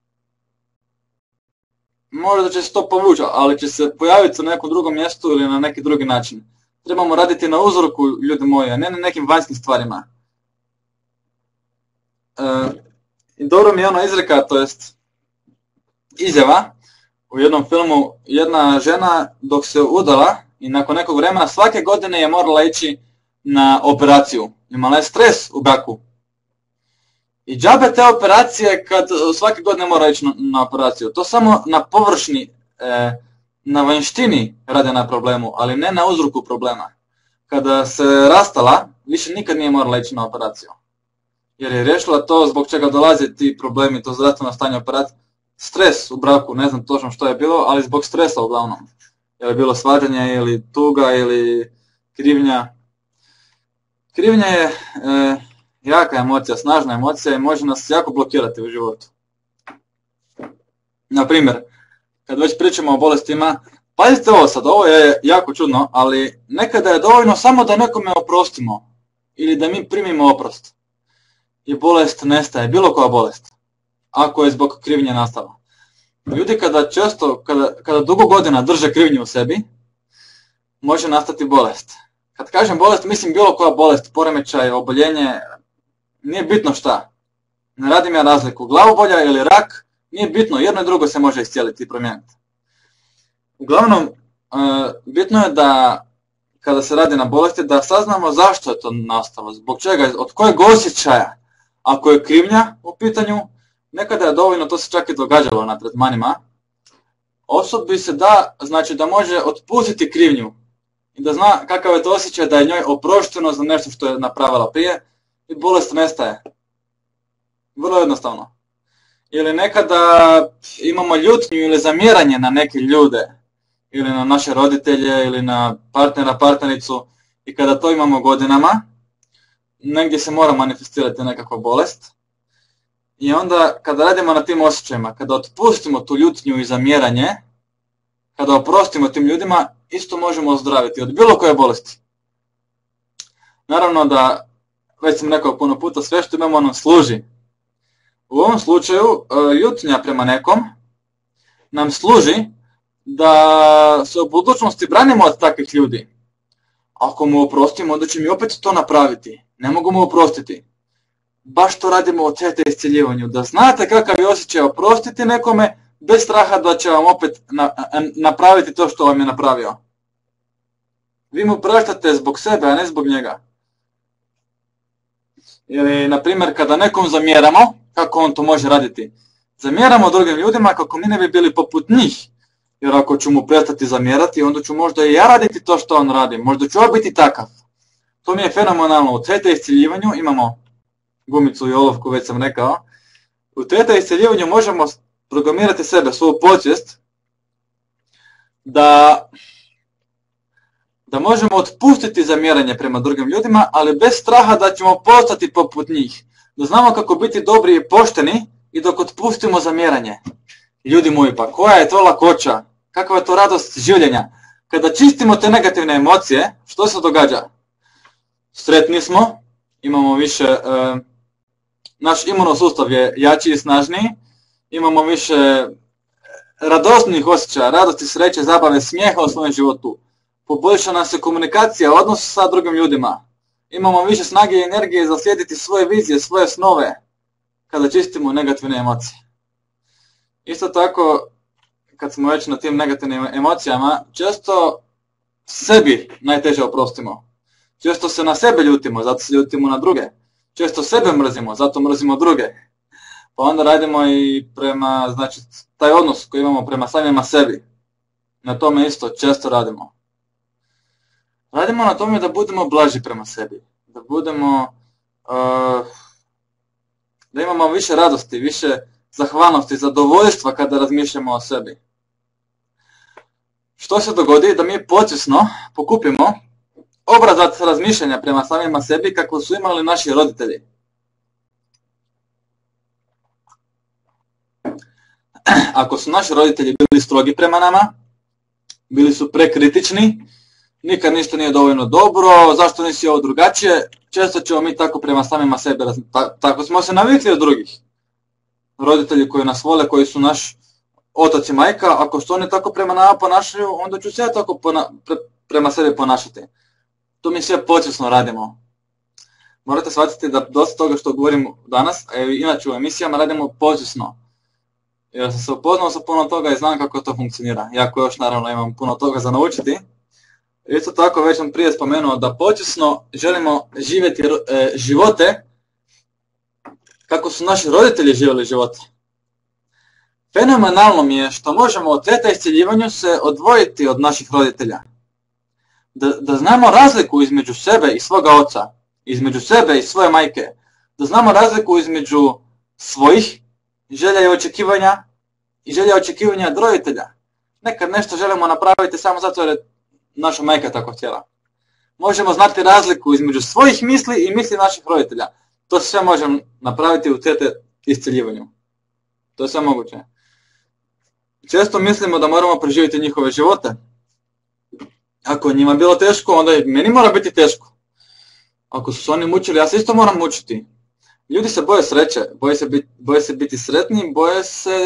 Možda će se to povući, ali će se pojaviti na nekom drugom mjestu ili na neki drugi način. Trebamo raditi na uzroku, ljudi moji, a ne na nekim vanjskim stvarima. E, I dobro mi je ono izreka, to jest izjava, u jednom filmu jedna žena dok se udala i nakon nekog vremena svake godine je morala ići na operaciju. Imala je stres u braku. I džabe te operacije kad svake godine mora ići na, na operaciju. To samo na površni, e, na vanjštini rade na problemu, ali ne na uzroku problema. Kada se rastala, više nikad nije morala ići na operaciju. Jer je riješila to zbog čega dolaze ti problemi, to zdravstveno stanje operacije. Stres u braku, ne znam točno što je bilo, ali zbog stresa uglavnom. Je li bilo svađanje ili tuga ili krivnja. Krivnja je e, jaka emocija, snažna emocija i može nas jako blokirati u životu. Na primjer, kad već pričamo o bolestima, pazite ovo sad, ovo je jako čudno, ali nekada je dovoljno samo da nekome oprostimo ili da mi primimo oprost. I bolest nestaje, bilo koja bolest, ako je zbog krivnje nastala. Ljudi kada često, kada, kada dugo godina drže krivnju u sebi, može nastati bolest. Kad kažem bolest, mislim bilo koja bolest, poremećaj, oboljenje, nije bitno šta. Ne radim ja razliku. Glavobolja ili rak, nije bitno, jedno i drugo se može iscijeliti i promijeniti. Uglavnom, bitno je da kada se radi na bolesti, da saznamo zašto je to nastalo, zbog čega, od kojeg osjećaja. Ako je krivnja u pitanju, nekada je dovoljno, to se čak i događalo na tretmanima, osobi se da, znači da može otpustiti krivnju i da zna kakav je to osjećaj, da je njoj oprošteno za nešto što je napravila prije i bolest nestaje. Vrlo jednostavno. Ili nekada imamo ljutnju ili zamjeranje na neke ljude, ili na naše roditelje, ili na partnera, partnericu, i kada to imamo godinama, negdje se mora manifestirati nekakva bolest. I onda kada radimo na tim osjećajima, kada otpustimo tu ljutnju i zamjeranje, kada oprostimo tim ljudima, isto možemo ozdraviti od bilo koje bolesti. Naravno da, već sam rekao puno puta, sve što imamo nam služi. U ovom slučaju, ljutnja prema nekom nam služi da se u budućnosti branimo od takvih ljudi. Ako mu oprostimo, onda će mi opet to napraviti. Ne mogu mu oprostiti. Baš to radimo u teta iscjeljivanju. Da znate kakav je osjećaj oprostiti nekome, bez straha da će vam opet na, napraviti to što vam je napravio. Vi mu praštate zbog sebe, a ne zbog njega. Ili, na primjer, kada nekom zamjeramo, kako on to može raditi? Zamjeramo drugim ljudima kako mi ne bi bili poput njih. Jer ako ću mu prestati zamjerati, onda ću možda i ja raditi to što on radi. Možda ću ja biti takav. To mi je fenomenalno. U teta iscjeljivanju imamo gumicu i olovku, već sam rekao. U teta iscjeljivanju možemo programirati sebe, svoju podsvijest, da, da možemo otpustiti zamjeranje prema drugim ljudima, ali bez straha da ćemo postati poput njih. Da znamo kako biti dobri i pošteni i dok otpustimo zamjeranje. Ljudi moji, pa koja je to lakoća? Kakva je to radost življenja? Kada čistimo te negativne emocije, što se događa? Sretni smo, imamo više, e, naš imunosustav je jači i snažniji, imamo više radosnih osjećaja, radosti, sreće, zabave, smijeha u svojem životu. Poboljša nam se komunikacija, odnos sa drugim ljudima. Imamo više snage i energije za slijediti svoje vizije, svoje snove, kada čistimo negativne emocije. Isto tako, kad smo već na tim negativnim emocijama, često sebi najteže oprostimo. Često se na sebe ljutimo, zato se ljutimo na druge. Često sebe mrzimo, zato mrzimo druge. Pa onda radimo i prema, znači, taj odnos koji imamo prema samima sebi. Na tome isto često radimo. Radimo na tome da budemo blaži prema sebi. Da budemo, uh, da imamo više radosti, više zahvalnosti, zadovoljstva kada razmišljamo o sebi. Što se dogodi? Da mi podsvjesno pokupimo obrazac razmišljanja prema samima sebi kako su imali naši roditelji. Ako su naši roditelji bili strogi prema nama, bili su prekritični, nikad ništa nije dovoljno dobro, zašto nisi ovo drugačije, često ćemo mi tako prema samima sebi, tako smo se navikli od drugih. Roditelji koji nas vole, koji su naš otac i majka, ako što oni tako prema nama ponašaju, onda ću se ja tako pona, pre, prema sebi ponašati. To mi sve podsvjesno radimo. Morate shvatiti da dosta toga što govorim danas, a inače u emisijama radimo podsvjesno. Jer sam se upoznao sa puno toga i znam kako to funkcionira. Iako još naravno imam puno toga za naučiti. Isto tako već sam prije spomenuo da podsvjesno želimo živjeti e, živote kako su naši roditelji živjeli živote. Fenomenalno mi je što možemo od teta iscjeljivanju se odvojiti od naših roditelja. Da, da znamo razliku između sebe i svoga oca, između sebe i svoje majke. Da znamo razliku između svojih želja i očekivanja i želja i očekivanja od roditelja. Nekad nešto želimo napraviti samo zato jer je naša majka tako htjela. Možemo znati razliku između svojih misli i misli naših roditelja. To sve možemo napraviti u teta iscjeljivanju. To je sve moguće. Često mislimo da moramo preživjeti njihove živote. Ako njima bilo teško, onda i meni mora biti teško. Ako su se oni mučili, ja se isto moram mučiti. Ljudi se boje sreće, boje se biti, boje se biti sretni, boje se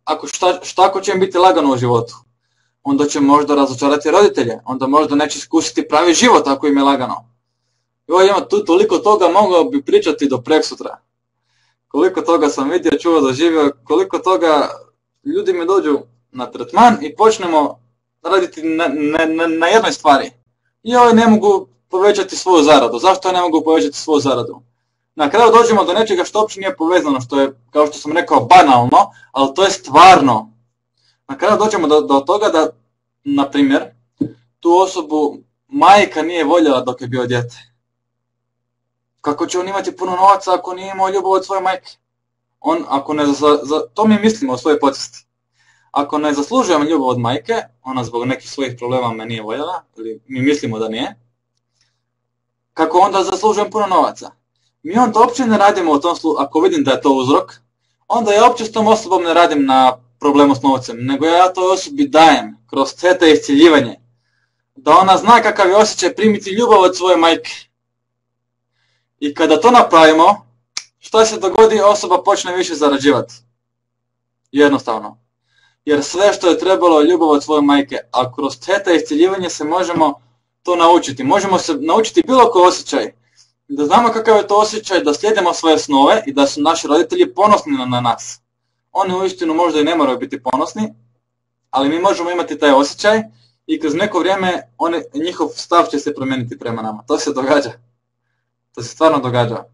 ako šta, šta ako će im biti lagano u životu? Onda će možda razočarati roditelje, onda možda neće iskusiti pravi život ako im je lagano. Joj, ima tu toliko toga, mogao bi pričati do preksutra. Koliko toga sam vidio, čuo, doživio, koliko toga ljudi mi dođu na tretman i počnemo raditi na, na, na, na jednoj stvari. Joj, ne mogu povećati svoju zaradu. Zašto ja ne mogu povećati svoju zaradu? Na kraju dođemo do nečega što uopće nije povezano, što je, kao što sam rekao, banalno, ali to je stvarno. Na kraju dođemo do, do toga da, na primjer, tu osobu majka nije voljela dok je bio dijete. Kako će on imati puno novaca ako nije imao ljubav od svoje majke? On, ako ne, za, za, to mi mislimo o svojoj podsvijesti. Ako ne zaslužujem ljubav od majke, ona zbog nekih svojih problema me nije voljela, ili mi mislimo da nije, kako onda zaslužujem puno novaca? Mi onda uopće ne radimo u tom slučaju, ako vidim da je to uzrok, onda ja uopće s tom osobom ne radim na problemu s novcem, nego ja toj osobi dajem kroz ceta isciljivanje, da ona zna kakav je osjećaj primiti ljubav od svoje majke. I kada to napravimo, što se dogodi, osoba počne više zarađivati. Jednostavno. Jer sve što je trebalo je ljubav od svoje majke, a kroz ceta isciljivanje se možemo to naučiti. Možemo se naučiti bilo koji osjećaj. Da znamo kakav je to osjećaj, da slijedimo svoje snove i da su naši roditelji ponosni na nas. Oni uistinu možda i ne moraju biti ponosni, ali mi možemo imati taj osjećaj i kroz neko vrijeme oni, njihov stav će se promijeniti prema nama. To se događa. To se stvarno događa.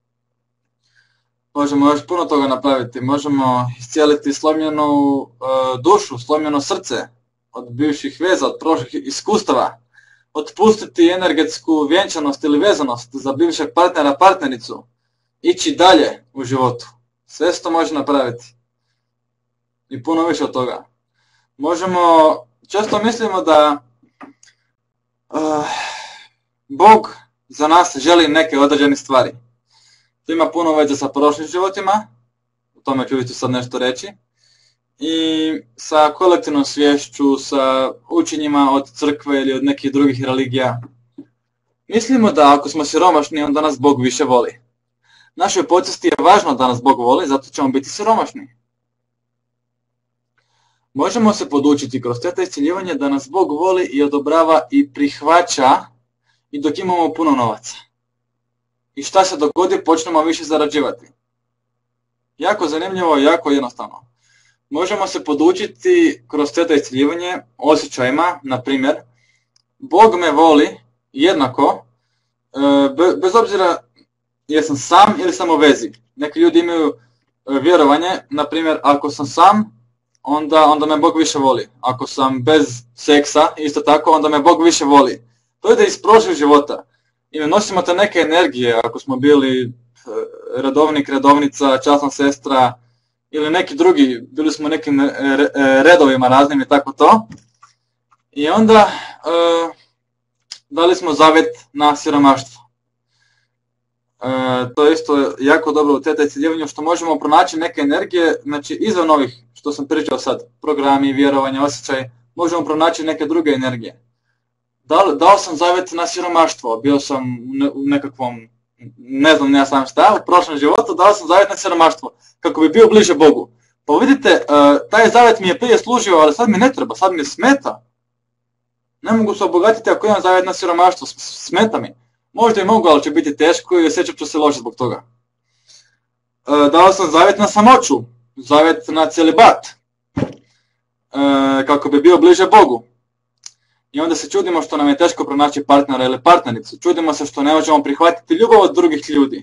Možemo još puno toga napraviti. Možemo iscijeliti slomljenu uh, dušu, slomljeno srce od bivših veza, od prošlih iskustava. Otpustiti energetsku vjenčanost ili vezanost za bivšeg partnera, partnericu. Ići dalje u životu. Sve se to može napraviti. I puno više od toga. Možemo, često mislimo da uh, Bog za nas želi neke određene stvari. To ima puno veze sa prošlim životima, o tome ću isto sad nešto reći, i sa kolektivnom sviješću, sa učenjima od crkve ili od nekih drugih religija. Mislimo da ako smo siromašni, onda nas Bog više voli. Našoj podsvijesti je važno da nas Bog voli, zato ćemo biti siromašni. Možemo se podučiti kroz ceta isciljivanje da nas Bog voli i odobrava i prihvaća i dok imamo puno novaca. I šta se dogodi, počnemo više zarađivati. Jako zanimljivo i jako jednostavno. Možemo se podučiti kroz ceta isciljivanje osjećajima, na primjer, Bog me voli jednako, bez obzira jesam sam ili sam u vezi. Neki ljudi imaju vjerovanje, na primjer, ako sam sam, onda, onda me Bog više voli. Ako sam bez seksa, isto tako, onda me Bog više voli. To ide iz prošlih života. I nosimo te neke energije, ako smo bili redovnik, redovnica, časna sestra, ili neki drugi, bili smo nekim redovima raznim i tako to. I onda e, dali smo zavjet na siromaštvo. E, to je isto jako dobro u ceta isciljivanju, što možemo pronaći neke energije, znači izvan ovih što sam pričao sad, programi, vjerovanja, osjećaj, možemo pronaći neke druge energije. Dao, dao sam zavjet na siromaštvo, bio sam u nekakvom, ne znam ja sam šta, u prošlom životu dao sam zavjet na siromaštvo, kako bi bio bliže Bogu. Pa vidite, taj zavjet mi je prije služio, ali sad mi ne treba, sad mi smeta. Ne mogu se obogatiti ako imam zavjet na siromaštvo, smeta mi. Možda i mogu, ali će biti teško i osjećat ću se loše zbog toga. Dao sam zavjet na samoću, zavjet na celibat, kako bi bio bliže Bogu. I onda se čudimo što nam je teško pronaći partnera ili partnericu. Čudimo se što ne možemo prihvatiti ljubav od drugih ljudi.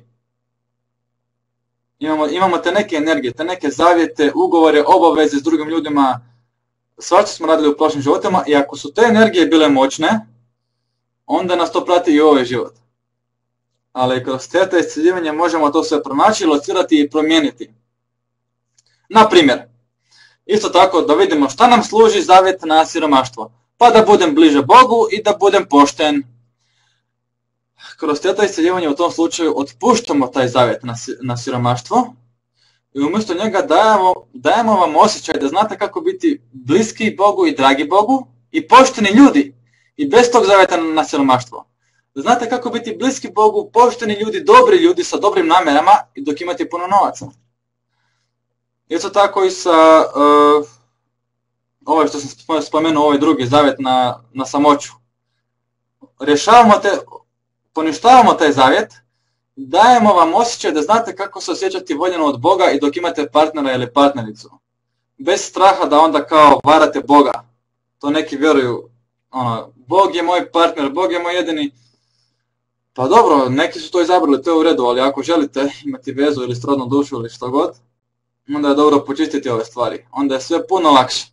Imamo, imamo te neke energije, te neke zavjete, ugovore, obaveze s drugim ljudima. Svašta smo radili u prošlim životima i ako su te energije bile moćne, onda nas to prati i ovaj život. Ali kroz ceta isciljivanja možemo to sve pronaći, locirati i promijeniti. Na primjer, isto tako da vidimo šta nam služi zavjet na siromaštvo. Pa da budem bliže Bogu i da budem pošten. Kroz ceta isciljivanja u tom slučaju otpuštamo taj zavjet na, na siromaštvo i umjesto njega dajemo, dajemo vam osjećaj da znate kako biti bliski Bogu i dragi Bogu i pošteni ljudi i bez tog zavjeta na siromaštvo. Da znate kako biti bliski Bogu, pošteni ljudi, dobri ljudi sa dobrim namjerama i dok imate puno novaca. Isto tako i sa, uh, ovaj što sam spomenuo, ovaj drugi zavjet na, na samoću. Rješavamo te, poništavamo taj zavjet, dajemo vam osjećaj da znate kako se osjećati voljeno od Boga i dok imate partnera ili partnericu. Bez straha da onda kao varate Boga. To neki vjeruju, ono, Bog je moj partner, Bog je moj jedini. Pa dobro, neki su to izabrali, to je u redu, ali ako želite imati vezu ili srodnu dušu ili što god, onda je dobro počistiti ove stvari. Onda je sve puno lakše.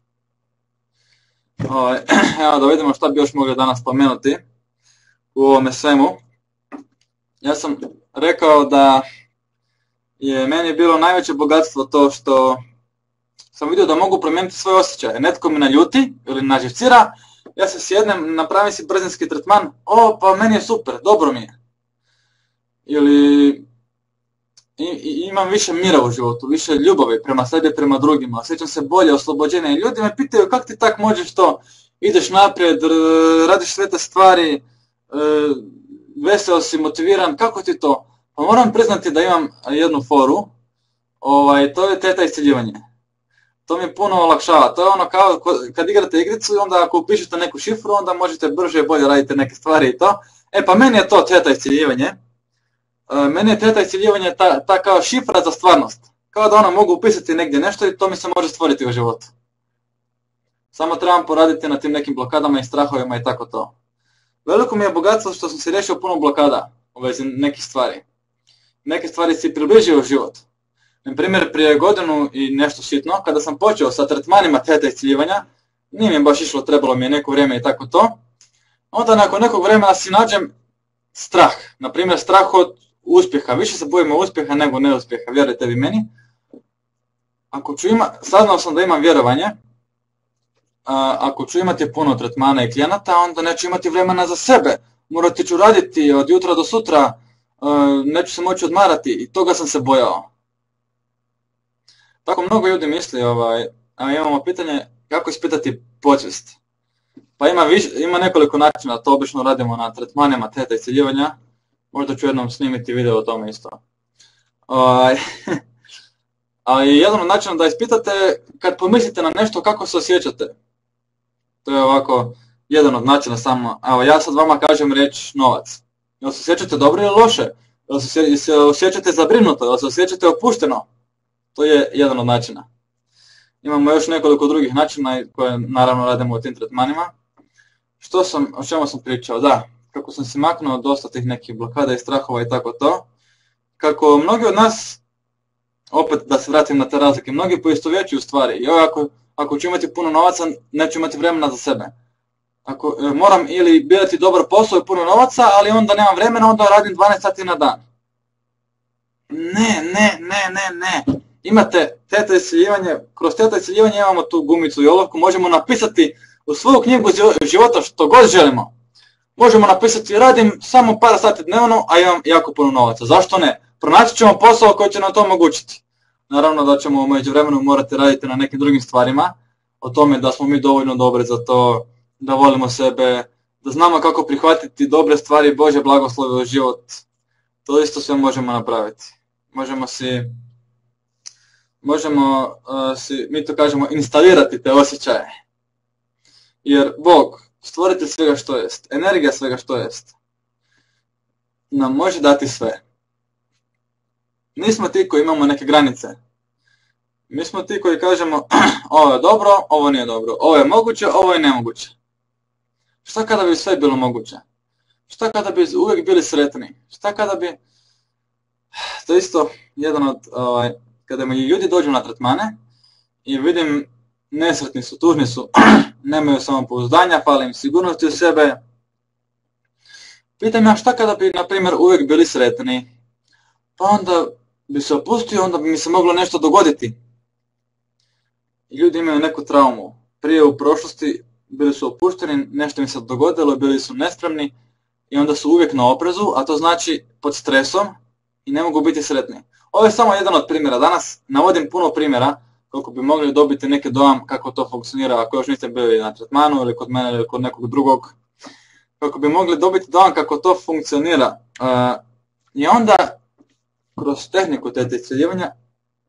Evo da vidimo šta bi još mogli danas spomenuti u ovome svemu. Ja sam rekao da je meni bilo najveće bogatstvo to što sam vidio da mogu promijeniti svoje osjećaje. Netko me naljuti ili naživcira, ja se sjednem, napravim si brzinski tretman, o pa meni je super, dobro mi je. Ili i, i, imam više mira u životu, više ljubavi prema sebi i prema drugima, osjećam se bolje, oslobođenje. I ljudi me pitaju kako ti tak možeš to, ideš naprijed, radiš sve te stvari, veseo si, motiviran, kako ti to? Pa moram priznati da imam jednu foru, ovaj, to je teta isciljivanje. To mi puno olakšava, to je ono kao kad igrate igricu i onda ako upišete neku šifru, onda možete brže i bolje raditi neke stvari i to. E pa meni je to teta isciljivanje. E, meni je teta isciljivanje ta, ta kao šifra za stvarnost. Kao da ono mogu upisati negdje nešto i to mi se može stvoriti u životu. Samo trebam poraditi na tim nekim blokadama i strahovima i tako to. Veliko mi je bogatstvo što sam si riješio puno blokada u vezi nekih stvari. Neke stvari si približio u život. Na primjer, prije godinu i nešto sitno, kada sam počeo sa tretmanima teta isciljivanja, nije mi baš išlo, trebalo mi je neko vrijeme i tako to, onda nakon nekog vremena si nađem strah. Na primjer, strah od uspjeha. Više se bojimo uspjeha nego neuspjeha, vjerujte vi meni. Ako ću ima, saznao sam da imam vjerovanje, a, ako ću imati puno tretmana i klijenata, onda neću imati vremena za sebe. Morati ću raditi od jutra do sutra, a, neću se moći odmarati i toga sam se bojao. Tako mnogo ljudi misli, ovaj, a imamo pitanje kako ispitati podsvijest. Pa ima, viš, ima nekoliko načina, to obično radimo na tretmanima teta isciljivanja. Možda ću jednom snimiti video o tome isto. Ovaj, ali jedan od načina da ispitate kad pomislite na nešto kako se osjećate. To je ovako jedan od načina samo. Evo ja sad vama kažem riječ novac. Jel se osjećate dobro ili loše? Jel se osjećate zabrinuto? Jel se osjećate opušteno? To je jedan od načina. Imamo još nekoliko drugih načina koje naravno radimo u tim tretmanima. Što sam, o čemu sam pričao? Da, kako sam se maknuo dosta tih nekih blokada i strahova i tako to. Kako mnogi od nas, opet da se vratim na te razlike, mnogi poistovjećuju stvari. I ako, ako ću imati puno novaca, neću imati vremena za sebe. Ako e, moram ili birati dobar posao i puno novaca, ali onda nemam vremena, onda radim dvanaest sati na dan. Ne, ne, ne, ne, ne. Imate teta isciljivanje, kroz teta isciljivanje imamo tu gumicu i olovku, možemo napisati u svoju knjigu života što god želimo. Možemo napisati radim samo par sati dnevno, a imam jako puno novaca. Zašto ne? Pronaći ćemo posao koji će nam to omogućiti. Naravno da ćemo u međuvremenu morati raditi na nekim drugim stvarima, o tome da smo mi dovoljno dobri za to, da volimo sebe, da znamo kako prihvatiti dobre stvari, Božje blagoslove u život. To isto sve možemo napraviti. Možemo si, možemo uh, si, mi to kažemo, instalirati te osjećaje. Jer Bog, stvoritelj svega što jest, energija svega što jest, nam može dati sve. Nismo ti koji imamo neke granice. Mi smo ti koji kažemo ovo je dobro, ovo nije dobro, ovo je moguće, ovo je nemoguće. Šta kada bi sve bilo moguće? Šta kada bi uvijek bili sretni? Šta kada bi... To je isto jedan od... Ovaj, kada mi ljudi dođu na tretmane i vidim nesretni su, tužni su, nemaju samopouzdanja, fali im sigurnosti u sebe. Pitam ja šta kada bi, na primjer, uvijek bili sretni? Pa onda bi se opustio, onda bi mi se moglo nešto dogoditi. I ljudi imaju neku traumu. Prije u prošlosti bili su opušteni, nešto mi se dogodilo, bili su nespremni i onda su uvijek na oprezu, a to znači pod stresom i ne mogu biti sretni. Ovo je samo jedan od primjera. Danas navodim puno primjera koliko bi mogli dobiti neki dojam kako to funkcionira ako još niste bili na tretmanu ili kod mene ili kod nekog drugog. Kako bi mogli dobiti dojam kako to funkcionira. Uh, I onda kroz tehniku teta isciljivanja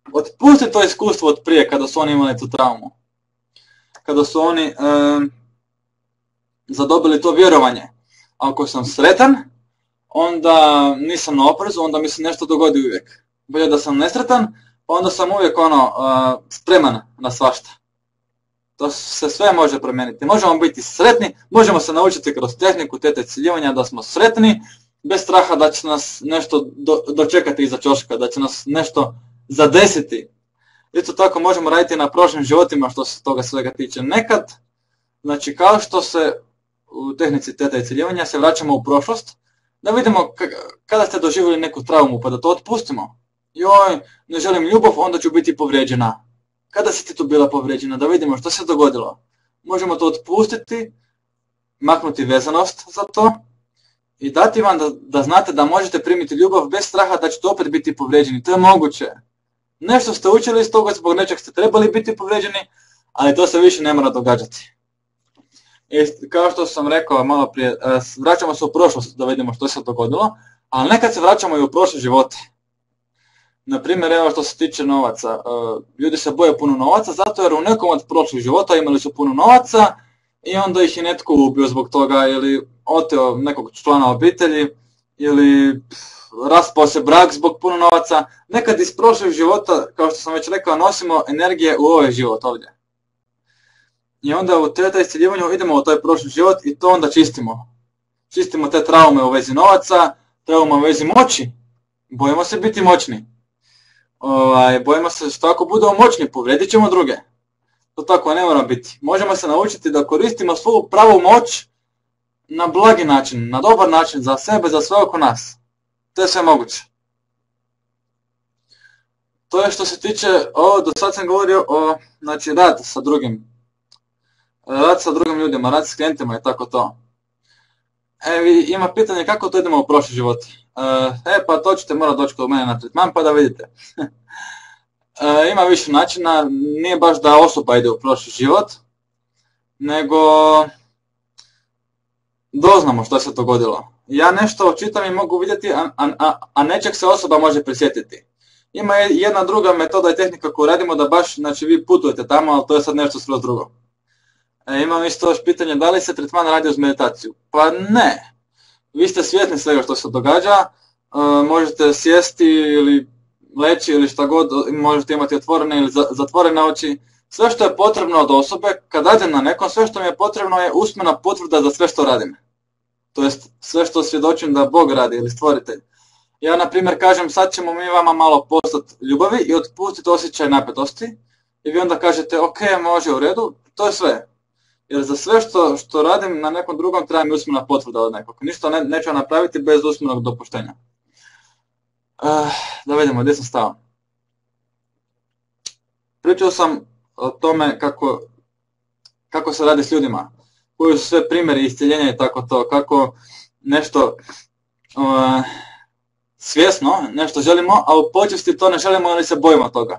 otpusti to iskustvo od prije kada su oni imali tu traumu. Kada su oni e, zadobili to vjerovanje. Ako sam sretan, onda nisam na oprezu, onda mi se nešto dogodi uvijek. Bolje da sam nesretan, pa onda sam uvijek ono, uh, spreman na svašta. To se sve može promijeniti. Možemo biti sretni, možemo se naučiti kroz tehniku tete ciljivanja da smo sretni, bez straha da će nas nešto do, dočekati iza ćoška, da će nas nešto zadesiti. Isto tako možemo raditi na prošlim životima što se toga svega tiče. Nekad, znači kao što se u tehnici tete ciljivanja se vraćamo u prošlost, da vidimo kada ste doživjeli neku traumu, pa da to otpustimo. Joj, ne želim ljubav, onda ću biti povrijeđena. Kada si ti tu bila povrijeđena? Da vidimo što se dogodilo. Možemo to otpustiti, maknuti vezanost za to i dati vam da, da znate da možete primiti ljubav bez straha da ćete opet biti povrijeđeni. To je moguće. Nešto ste učili iz toga, zbog nečeg ste trebali biti povrijeđeni, ali to se više ne mora događati. I kao što sam rekao malo prije, vraćamo se u prošlost da vidimo što se dogodilo, ali nekad se vraćamo i u prošle živote. Naprimjer, evo što se tiče novaca, ljudi se boje puno novaca zato jer u nekom od prošlih života imali su puno novaca i onda ih je netko ubio zbog toga ili oteo nekog člana obitelji ili raspao se brak zbog puno novaca. Nekad iz prošlih života, kao što sam već rekao, nosimo energije u ovaj život ovdje. I onda u teta iscjeljivanju idemo u taj prošli život i to onda čistimo. Čistimo te traume u vezi novaca, traume u vezi moći. Bojimo se biti moćni. Ovaj, bojimo se što ako budemo moćni, povrijedit ćemo druge. To tako ne mora biti. Možemo se naučiti da koristimo svoju pravu moć na blagi način, na dobar način za sebe, za sve oko nas. To je sve moguće. To je što se tiče, o, do sad sam govorio o, znači, rad sa drugim. Rad sa drugim ljudima, rad s klijentima i tako to. E, ima pitanje kako to idemo u prošli život. E, pa to ćete morati doći kod mene na tretman pa da vidite. e, ima više načina, nije baš da osoba ide u prošli život, nego doznamo što se dogodilo. Ja nešto čitam i mogu vidjeti, a, a, a nečeg se osoba može prisjetiti. Ima jedna druga metoda i tehnika koju radimo da baš, znači vi putujete tamo, ali to je sad nešto skroz drugo. E, imam isto još pitanje, da li se tretman radi uz meditaciju? Pa ne. Vi ste svjesni svega što se događa, e, možete sjesti ili leći ili šta god, možete imati otvorene ili zatvorene oči. Sve što je potrebno od osobe, kad radim na nekom, sve što mi je potrebno je usmena potvrda za sve što radim. To jest sve što svjedočim da Bog radi ili stvoritelj. Ja na primjer kažem sad ćemo mi vama malo poslati ljubavi i otpustiti osjećaj napetosti i vi onda kažete ok, može, u redu, to je sve. Jer za sve što, što radim na nekom drugom treba mi usmena potvrda od nekog. Ništa ne, neću napraviti bez usmenog dopuštenja. Uh, da vidimo gdje sam stao. Pričao sam o tome kako, kako se radi s ljudima. Koji su sve primjeri iscjeljenja i tako to. Kako nešto uh, svjesno, nešto želimo, a u počesti to ne želimo ili se bojimo toga.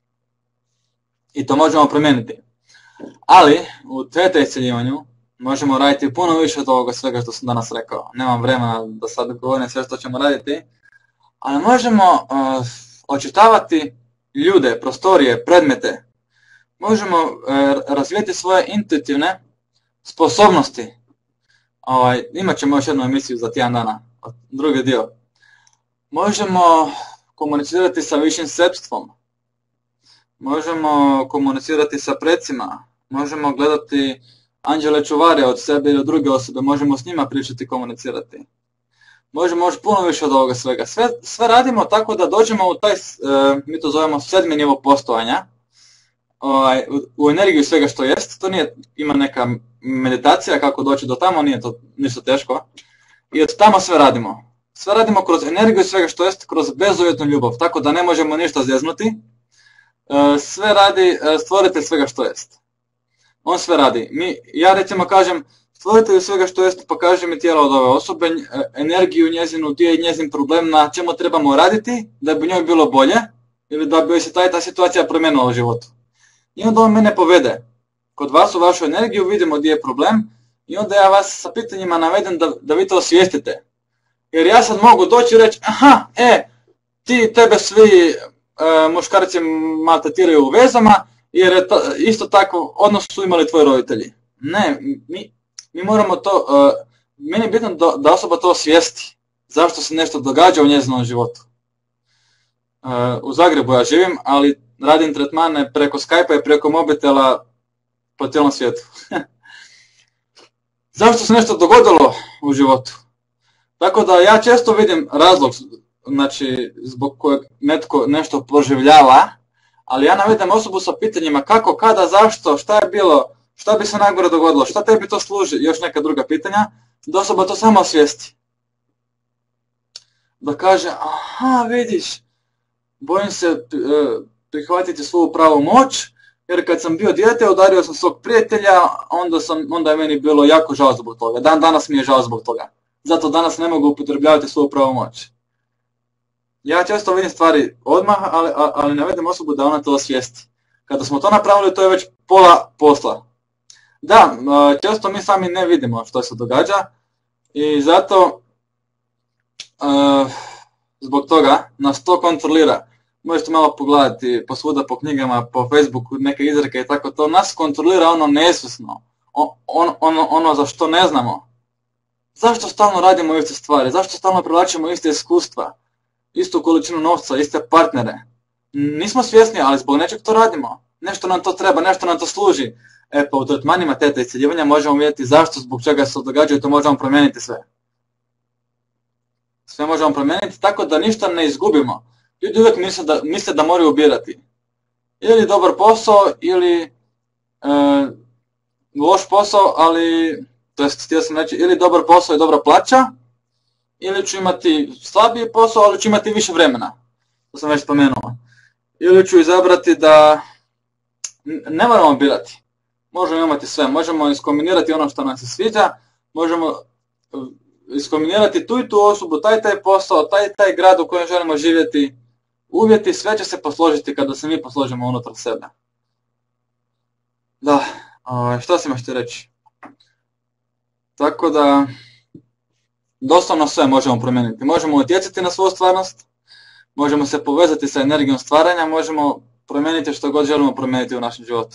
I to možemo promijeniti. Ali u teta isceljivanju možemo raditi puno više od ovoga svega što sam danas rekao. Nemam vremena da sad govorim sve što ćemo raditi. Ali možemo uh, očitavati ljude, prostorije, predmete. Možemo uh, razvijeti svoje intuitivne sposobnosti. Ovaj, imat ćemo još jednu emisiju za tjedan dana, drugi dio. Možemo komunicirati sa višim sebstvom. Možemo komunicirati sa precima. Možemo gledati anđele čuvare od sebe ili od druge osobe. Možemo s njima pričati i komunicirati. Možemo još puno više od ovoga svega. Sve, sve radimo tako da dođemo u taj, e, mi to zovemo sedmi nivo postojanja, ovaj, u, u energiju svega što jest. To nije, ima neka meditacija kako doći do tamo, nije to ništa teško. I od tamo sve radimo. Sve radimo kroz energiju svega što jest, kroz bezuvjetnu ljubav, tako da ne možemo ništa zeznuti. E, sve radi stvoritelj svega što jest. On sve radi. Mi, ja recimo kažem, stvoritelj svega što jest, pokaže mi tijelo od ove osobe, energiju njezinu, gdje je njezin problem, na čemu trebamo raditi, da bi njoj bilo bolje, ili da bi se ta, ta situacija promijenila u životu. I onda on mene povede. Kod vas u vašu energiju vidimo gdje je problem, i onda ja vas sa pitanjima navedem da, da vi to osvijestite. Jer ja sad mogu doći i reći, aha, e, ti, tebe svi e, muškarci maltretiraju u vezama, jer je to, isto tako odnos su imali tvoji roditelji. Ne, mi, mi moramo to, e, meni je bitno da, da osoba to osvijesti, zašto se nešto događa u njezinom životu. E, u Zagrebu ja živim, ali radim tretmane preko Skype-a i preko mobitela po cijelom svijetu. Zašto se nešto dogodilo u životu? Tako da ja često vidim razlog, znači zbog kojeg netko nešto proživljava, ali ja navedem osobu sa pitanjima kako, kada, zašto, šta je bilo, šta bi se najgore dogodilo, šta tebi to služi, još neka druga pitanja, da osoba to samo osvijesti. Da kaže, aha, vidiš, bojim se prihvatiti svoju pravu moć, jer kad sam bio dijete udario sam svog prijatelja, onda, sam, onda je meni bilo jako žao zbog toga. Dan danas mi je žao zbog toga. Zato danas ne mogu upotrebljavati svoju pravu moć. Ja često vidim stvari odmah, ali, ali ne vidim osobu da ona to osvijesti. Kada smo to napravili, to je već pola posla. Da, često mi sami ne vidimo što se događa i zato zbog toga nas to kontrolira. Možete malo pogledati posvuda po knjigama, po Facebooku, neke izreke i tako to. Nas kontrolira ono nesvjesno, on, ono, ono za što ne znamo. Zašto stalno radimo iste stvari? Zašto stalno privlačimo iste iskustva? Istu količinu novca, iste partnere? Nismo svjesni, ali zbog nečeg to radimo. Nešto nam to treba, nešto nam to služi. E pa u tretmanima teta isceljivanja možemo vidjeti zašto, zbog čega se događa i to možemo promijeniti sve. Sve možemo promijeniti tako da ništa ne izgubimo. Ljudi uvijek misle da, misle da moraju birati. Ili dobar posao, ili e, loš posao, ali, to jest htio sam reći, ili dobar posao i dobra plaća, ili ću imati slabiji posao, ali ću imati više vremena. To sam već spomenuo. Ili ću izabrati da ne moramo birati. Možemo imati sve. Možemo iskombinirati ono što nam se sviđa, možemo iskombinirati tu i tu osobu, taj taj posao, taj taj grad u kojem želimo živjeti. Uvjeti, sve će se posložiti kada se mi posložimo unutar sebe. Da, šta sam još ti reći? Tako da, doslovno sve možemo promijeniti. Možemo utjecati na svoju stvarnost, možemo se povezati sa energijom stvaranja, možemo promijeniti što god želimo promijeniti u našem životu.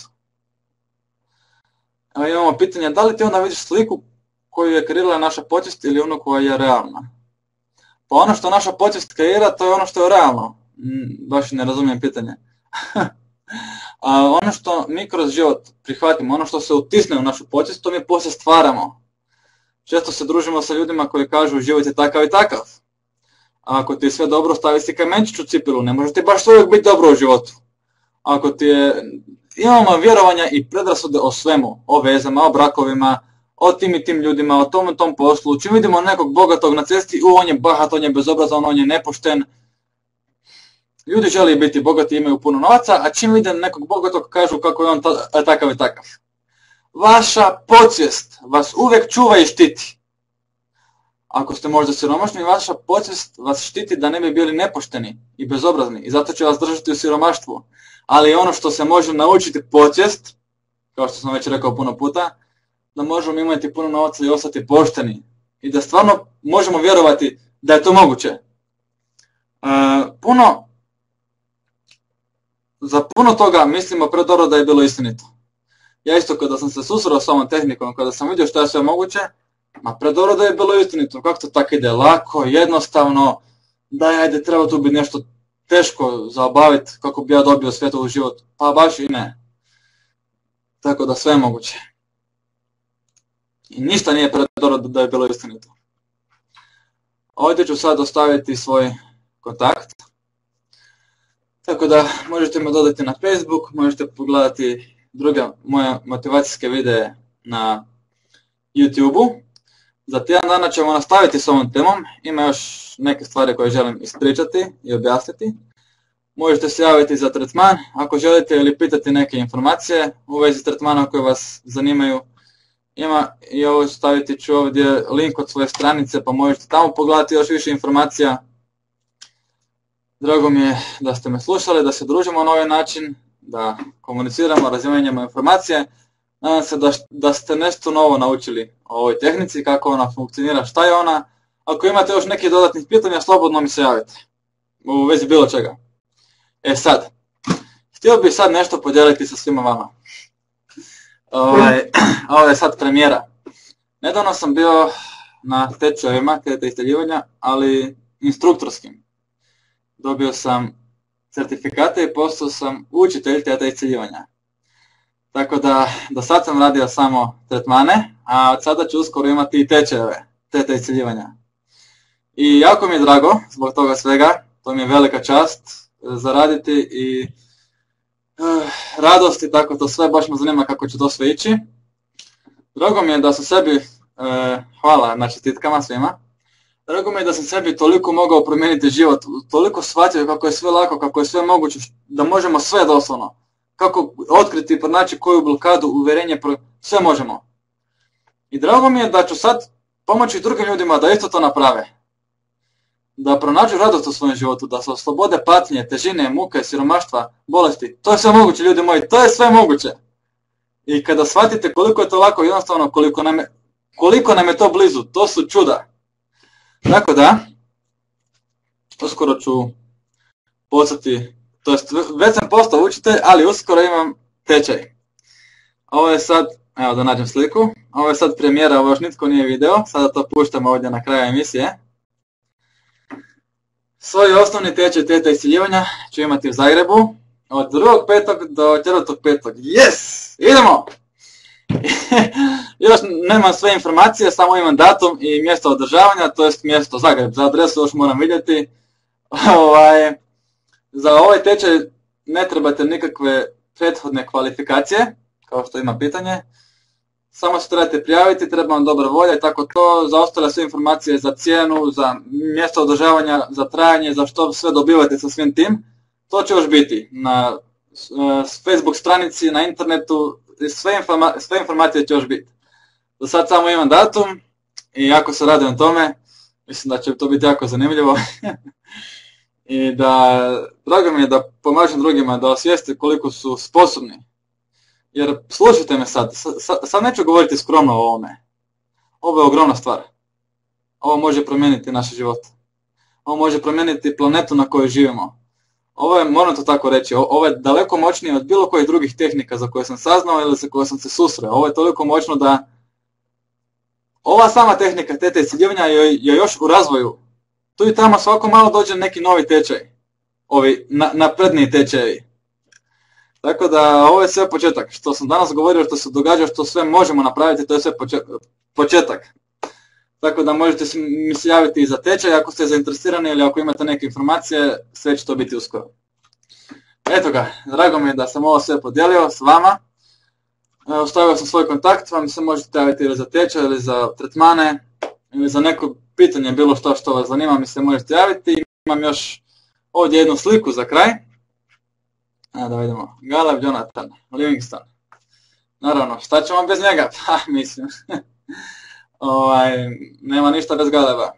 Evo imamo pitanje, da li ti onda vidiš sliku koju je kreirala naša počest ili ono koja je realna? Pa ono što naša počest kreira, to je ono što je realno. Baš ne razumijem pitanje. A ono što mi kroz život prihvatimo, ono što se utisne u našu počest, to mi poslije stvaramo. Često se družimo sa ljudima koji kažu život je takav i takav. A ako ti je sve dobro, stavi si kamenčić u cipelu, ne može ti baš uvijek biti dobro u životu. Ako ti je, imamo vjerovanja i predrasude o svemu, o vezama, o brakovima, o tim i tim ljudima, o tom i tom poslu. Čim vidimo nekog bogatog na cesti, u, on je bahat, on je bezobrazan, on je nepošten. Ljudi žele biti bogati, imaju puno novaca, a čim vide nekog bogatog kažu kako je on ta, takav i takav. Vaša podsvijest vas uvijek čuva i štiti. Ako ste možda siromašni, vaša podsvijest vas štiti da ne bi bili nepošteni i bezobrazni i zato će vas držati u siromaštvu. Ali ono što se može naučiti podsvijest, kao što sam već rekao puno puta, da možemo imati puno novaca i ostati pošteni. I da stvarno možemo vjerovati da je to moguće. E, puno Za puno toga mislimo predobro da je bilo istinito. Ja isto kada sam se susreo s ovom tehnikom, kada sam vidio što je sve moguće, ma predobro da je bilo istinito. Kako to tako ide? Lako, jednostavno, da ajde, treba tu biti nešto teško za obaviti kako bi ja dobio svjetov život. Pa baš i ne. Tako da sve je moguće. I ništa nije predobro da je bilo istinito. Ovdje ću sad ostaviti svoj kontakt. Tako da možete me dodati na Facebook, možete pogledati druge moje motivacijske videe na YouTube-u. Za tjedan dana ćemo nastaviti s ovom temom, ima još neke stvari koje želim ispričati i objasniti. Možete se javiti za tretman ako želite ili pitati neke informacije u vezi tretmana koje vas zanimaju. Ima i ovo staviti ću ovdje link od svoje stranice pa možete tamo pogledati još više informacija. Drago mi je da ste me slušali, da se družimo na ovaj način, da komuniciramo, razmijenjamo informacije. Nadam se da, da ste nešto novo naučili o ovoj tehnici, kako ona funkcionira, šta je ona. Ako imate još nekih dodatnih pitanja, slobodno mi se javite u vezi bilo čega. E sad, htio bih sad nešto podijeliti sa svima vama. Ovaj, ovo je sad premijera. Nedavno sam bio na tečajevima T T iscjeljivanja, ali instruktorskim. Dobio sam certifikate i postao sam učitelj T T iscjeljivanja. Tako da, do sad sam radio samo tretmane, a od sada ću uskoro imati i tečajeve T T iscjeljivanja. I jako mi je drago zbog toga svega, to mi je velika čast za raditi i uh, radost i tako to sve, baš me zanima kako će to sve ići. Drago mi je da sam sebi, uh, hvala na čestitkama svima, drago mi je da sam sebi toliko mogao promijeniti život, toliko shvatio kako je sve lako, kako je sve moguće, da možemo sve doslovno. Kako otkriti i pronaći koju blokadu, uvjerenje, sve možemo. I drago mi je da ću sad pomoći drugim ljudima da isto to naprave. Da pronađu radost u svojem životu, da se oslobode patnje, težine, muke, siromaštva, bolesti. To je sve moguće, ljudi moji, to je sve moguće. I kada shvatite koliko je to lako jednostavno, koliko nam je, koliko nam je to blizu, to su čuda. Tako da, uskoro ću postati, to jest već sam postao učitelj, ali uskoro imam tečaj. Ovo je sad, evo da nađem sliku, ovo je sad premijera, ovo još nitko nije video, sada to puštamo ovdje na kraju emisije. Svoj osnovni tečaj T T iscjeljivanja ću imati u Zagrebu od drugog petog do četvrtog petog. Yes! Idemo! Još nemam sve informacije, samo imam datum i mjesto održavanja, to jest mjesto Zagreb. Za adresu još moram vidjeti. Ovaj, za ovaj tečaj ne trebate nikakve prethodne kvalifikacije, kao što ima pitanje. Samo se trebate prijaviti, treba vam dobra volja i tako to. Za ostale sve informacije za cijenu, za mjesto održavanja, za trajanje, za što sve dobivate sa svim tim, to će još biti na Facebook stranici, na internetu, sve, informa sve informacije će još biti. Do sad samo imam datum i jako se radujem tome, mislim da će to biti jako zanimljivo. I da, drago mi je da pomažem drugima, da osvijeste koliko su sposobni. Jer slušajte me sad, sad, sad neću govoriti skromno o ovome. Ovo je ogromna stvar. Ovo može promijeniti naš život. Ovo može promijeniti planetu na kojoj živimo. Ovo je, moram to tako reći, ovo je daleko moćnije od bilo kojih drugih tehnika za koje sam saznao ili za koje sam se susreo. Ovo je toliko moćno da ova sama tehnika T T iscjeljivanja je, je još u razvoju. Tu i tamo svako malo dođe neki novi tečaj. Ovi na, napredniji tečajevi. Tako da ovo je sve početak. Što sam danas govorio, što se događa, što sve možemo napraviti, to je sve početak. Tako da možete mi se javiti i za tečaj ako ste zainteresirani ili ako imate neke informacije, sve će to biti uskoro. Eto ga, drago mi je da sam ovo sve podijelio s vama. Ostavio sam svoj kontakt, vam se možete javiti ili za tečaj ili za tretmane ili za neko pitanje, bilo što što vas zanima mi se možete javiti. Imam još ovdje jednu sliku za kraj. A, da vidimo, Galeb Jonathan, Livingston. Naravno, šta ćemo bez njega? Pa, mislim. ovaj, nema ništa bez Galeba.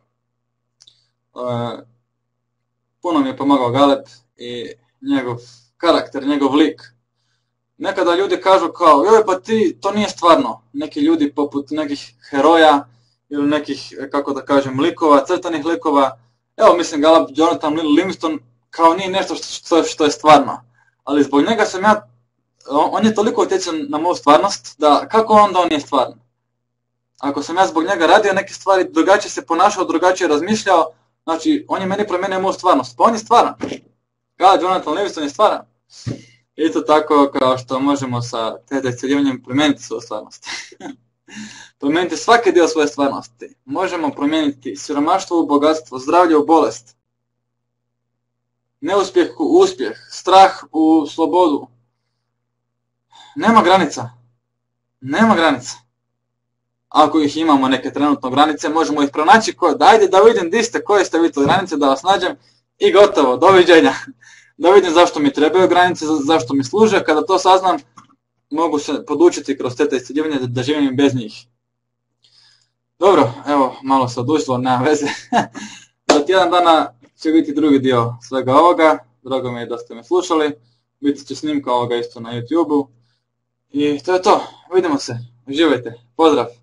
Ovaj, puno mi je pomagao Galeb i njegov karakter, njegov lik. Nekada ljudi kažu kao, joj pa ti, to nije stvarno. Neki ljudi poput nekih heroja ili nekih, kako da kažem, likova, crtanih likova. Evo, mislim, Galeb Jonathan Livingston kao nije nešto što, što je stvarno. Ali zbog njega sam ja, on je toliko utjecao na moju stvarnost, da kako onda on je stvaran? Ako sam ja zbog njega radio neke stvari, drugačije se ponašao, drugačije razmišljao, znači on je meni promijenio moju stvarnost, pa on je stvaran. Galeb Jonathan Livingston je stvaran. Isto tako kao što možemo sa T T iscjeljivanjem promijeniti svoju stvarnost. Promijeniti svaki dio svoje stvarnosti. Možemo promijeniti siromaštvo u bogatstvo, zdravlje u bolest. Neuspjeh u uspjeh, strah u slobodu. Nema granica. Nema granica. Ako ih imamo neke trenutno granice, možemo ih pronaći. Ko... Dajde da vidim di ste, koje ste vi to granice, da vas nađem i gotovo, doviđenja. Da vidim zašto mi trebaju granice, zašto mi služe. Kada to saznam, mogu se podučiti kroz T T iscjeljivanje da, da živim bez njih. Dobro, evo, malo se odušilo, nema veze. Za tjedan dana će biti drugi dio svega ovoga. Drago mi je da ste me slušali. Biti će snimka ovoga isto na YouTube-u. I to je to. Vidimo se. Uživajte. Pozdrav.